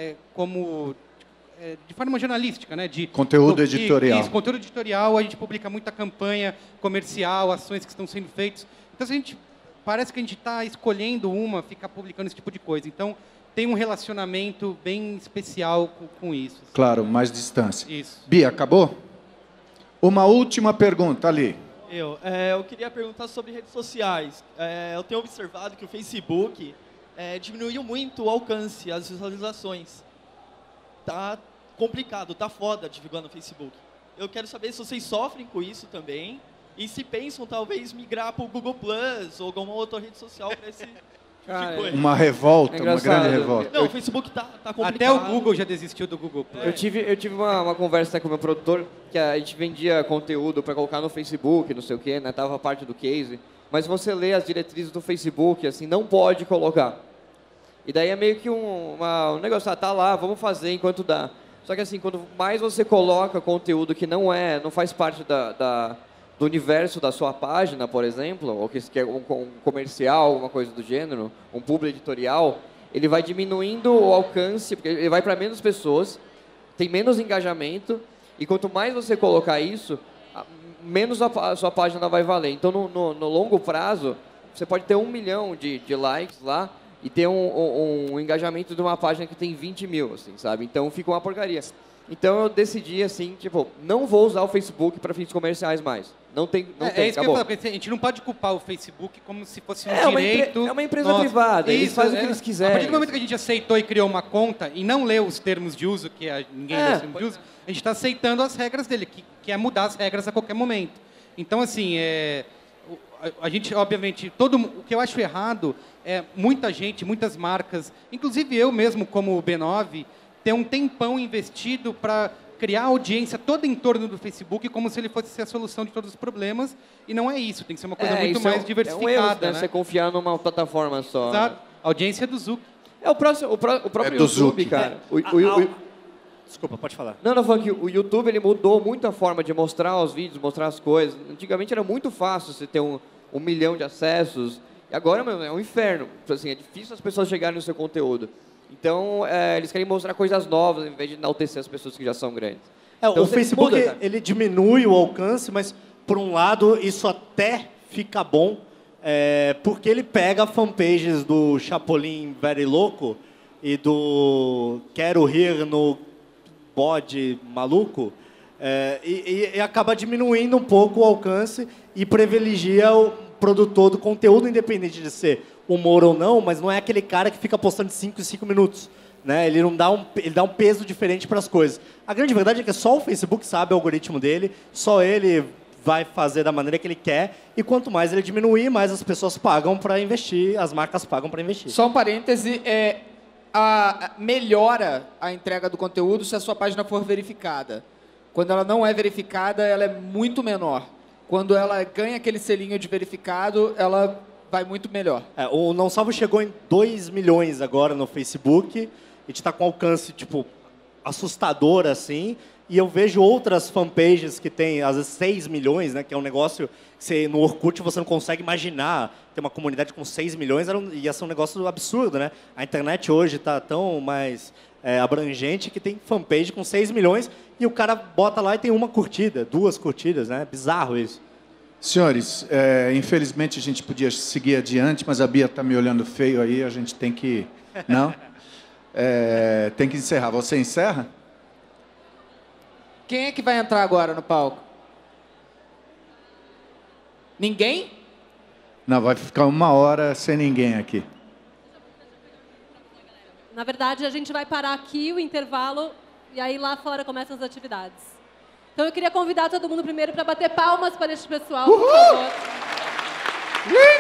de forma jornalística, né? De conteúdo editorial. Isso, conteúdo editorial, a gente publica muita campanha comercial, ações que estão sendo feitas. Então, parece que a gente está escolhendo ficar publicando esse tipo de coisa. Então, tem um relacionamento bem especial com isso. Claro, mais distância. Isso. Bia, acabou? Uma última pergunta ali. Eu queria perguntar sobre redes sociais. Eu tenho observado que o Facebook diminuiu muito o alcance, as visualizações. Tá complicado, tá foda divulgar no Facebook. Eu quero saber se vocês sofrem com isso também e se pensam talvez migrar para o Google Plus ou alguma outra rede social para esse tipo de coisa. Uma revolta, uma grande revolta. Não, o Facebook tá complicado. Até o Google já desistiu do Google Plus. Eu tive uma conversa com o meu produtor, que a gente vendia conteúdo para colocar no Facebook, não sei o quê, né? Tava parte do case. Mas você lê as diretrizes do Facebook, assim, não pode colocar. E daí é meio que um negócio, tá lá, vamos fazer enquanto dá. Só que assim, quanto mais você coloca conteúdo que não faz parte do universo da sua página, por exemplo, ou que é um comercial, alguma coisa do gênero, um publi editorial, ele vai diminuindo o alcance, porque ele vai para menos pessoas, tem menos engajamento, e quanto mais você colocar isso, menos a sua página vai valer. Então, no longo prazo, você pode ter 1 milhão de likes lá e ter um engajamento de uma página que tem 20 mil, assim, sabe? Então, fica uma porcaria. Então, eu decidi, assim, não vou usar o Facebook para fins comerciais mais. Não tem, isso acabou. que eu ia falar, porque a gente não pode culpar o Facebook como se fosse um direito... É uma empresa privada, eles fazem o que eles quiserem. A partir do momento que a gente aceitou e criou uma conta e não leu os termos de uso, que ninguém lê os termos de uso, a gente está aceitando as regras dele, que é mudar as regras a qualquer momento. Então, assim, a gente, obviamente, o que eu acho errado é muita gente, muitas marcas, inclusive eu mesmo como B9, ter um tempão investido para criar audiência toda em torno do Facebook como se ele fosse ser a solução de todos os problemas, e não é isso, tem que ser uma coisa muito mais diversificada. É um erro, né? Você confiar numa plataforma só. Exato. A audiência é do Zuc. O próprio YouTube, cara. Desculpa, pode falar. Não, falando que o YouTube ele mudou muito a forma de mostrar os vídeos, mostrar as coisas. Antigamente era muito fácil você ter 1 milhão de acessos, e agora é um inferno. Assim, é difícil as pessoas chegarem no seu conteúdo. Então, eles querem mostrar coisas novas, em vez de enaltecer as pessoas que já são grandes. Então, o Facebook, ele diminui o alcance, mas, por um lado, isso até fica bom, porque ele pega fanpages do Chapolin Very Louco e do Quero Rir no Bode Maluco, e acaba diminuindo um pouco o alcance e privilegia o produtor do conteúdo, independente de ser humor ou não, mas não é aquele cara que fica postando de 5 em 5 minutos. Né? Ele dá um peso diferente para as coisas. A grande verdade é que só o Facebook sabe o algoritmo dele, só ele vai fazer da maneira que ele quer, e quanto mais ele diminuir, mais as pessoas pagam para investir, as marcas pagam para investir. Só um parêntese, melhora a entrega do conteúdo se a sua página for verificada. Quando ela não é verificada, ela é muito menor. Quando ela ganha aquele selinho de verificado, ela vai muito melhor. O Não Salvo chegou em 2 milhões agora no Facebook. A gente está com alcance, assustador, assim. E eu vejo outras fanpages que tem, às vezes, 6 milhões, né? Que é um negócio que no Orkut você não consegue imaginar. Ter uma comunidade com 6 milhões ia ser um negócio absurdo, né? A internet hoje está tão mais abrangente que tem fanpage com 6 milhões e o cara bota lá e tem 1 curtida, 2 curtidas, né? Bizarro isso. Senhores, infelizmente a gente podia seguir adiante, mas a Bia está me olhando feio aí, a gente tem que... Não? Tem que encerrar. Você encerra? Quem é que vai entrar agora no palco? Ninguém? Não, vai ficar 1 hora sem ninguém aqui. Na verdade, a gente vai parar aqui o intervalo e aí lá fora começam as atividades. Então eu queria convidar todo mundo primeiro para bater palmas para este pessoal, por favor.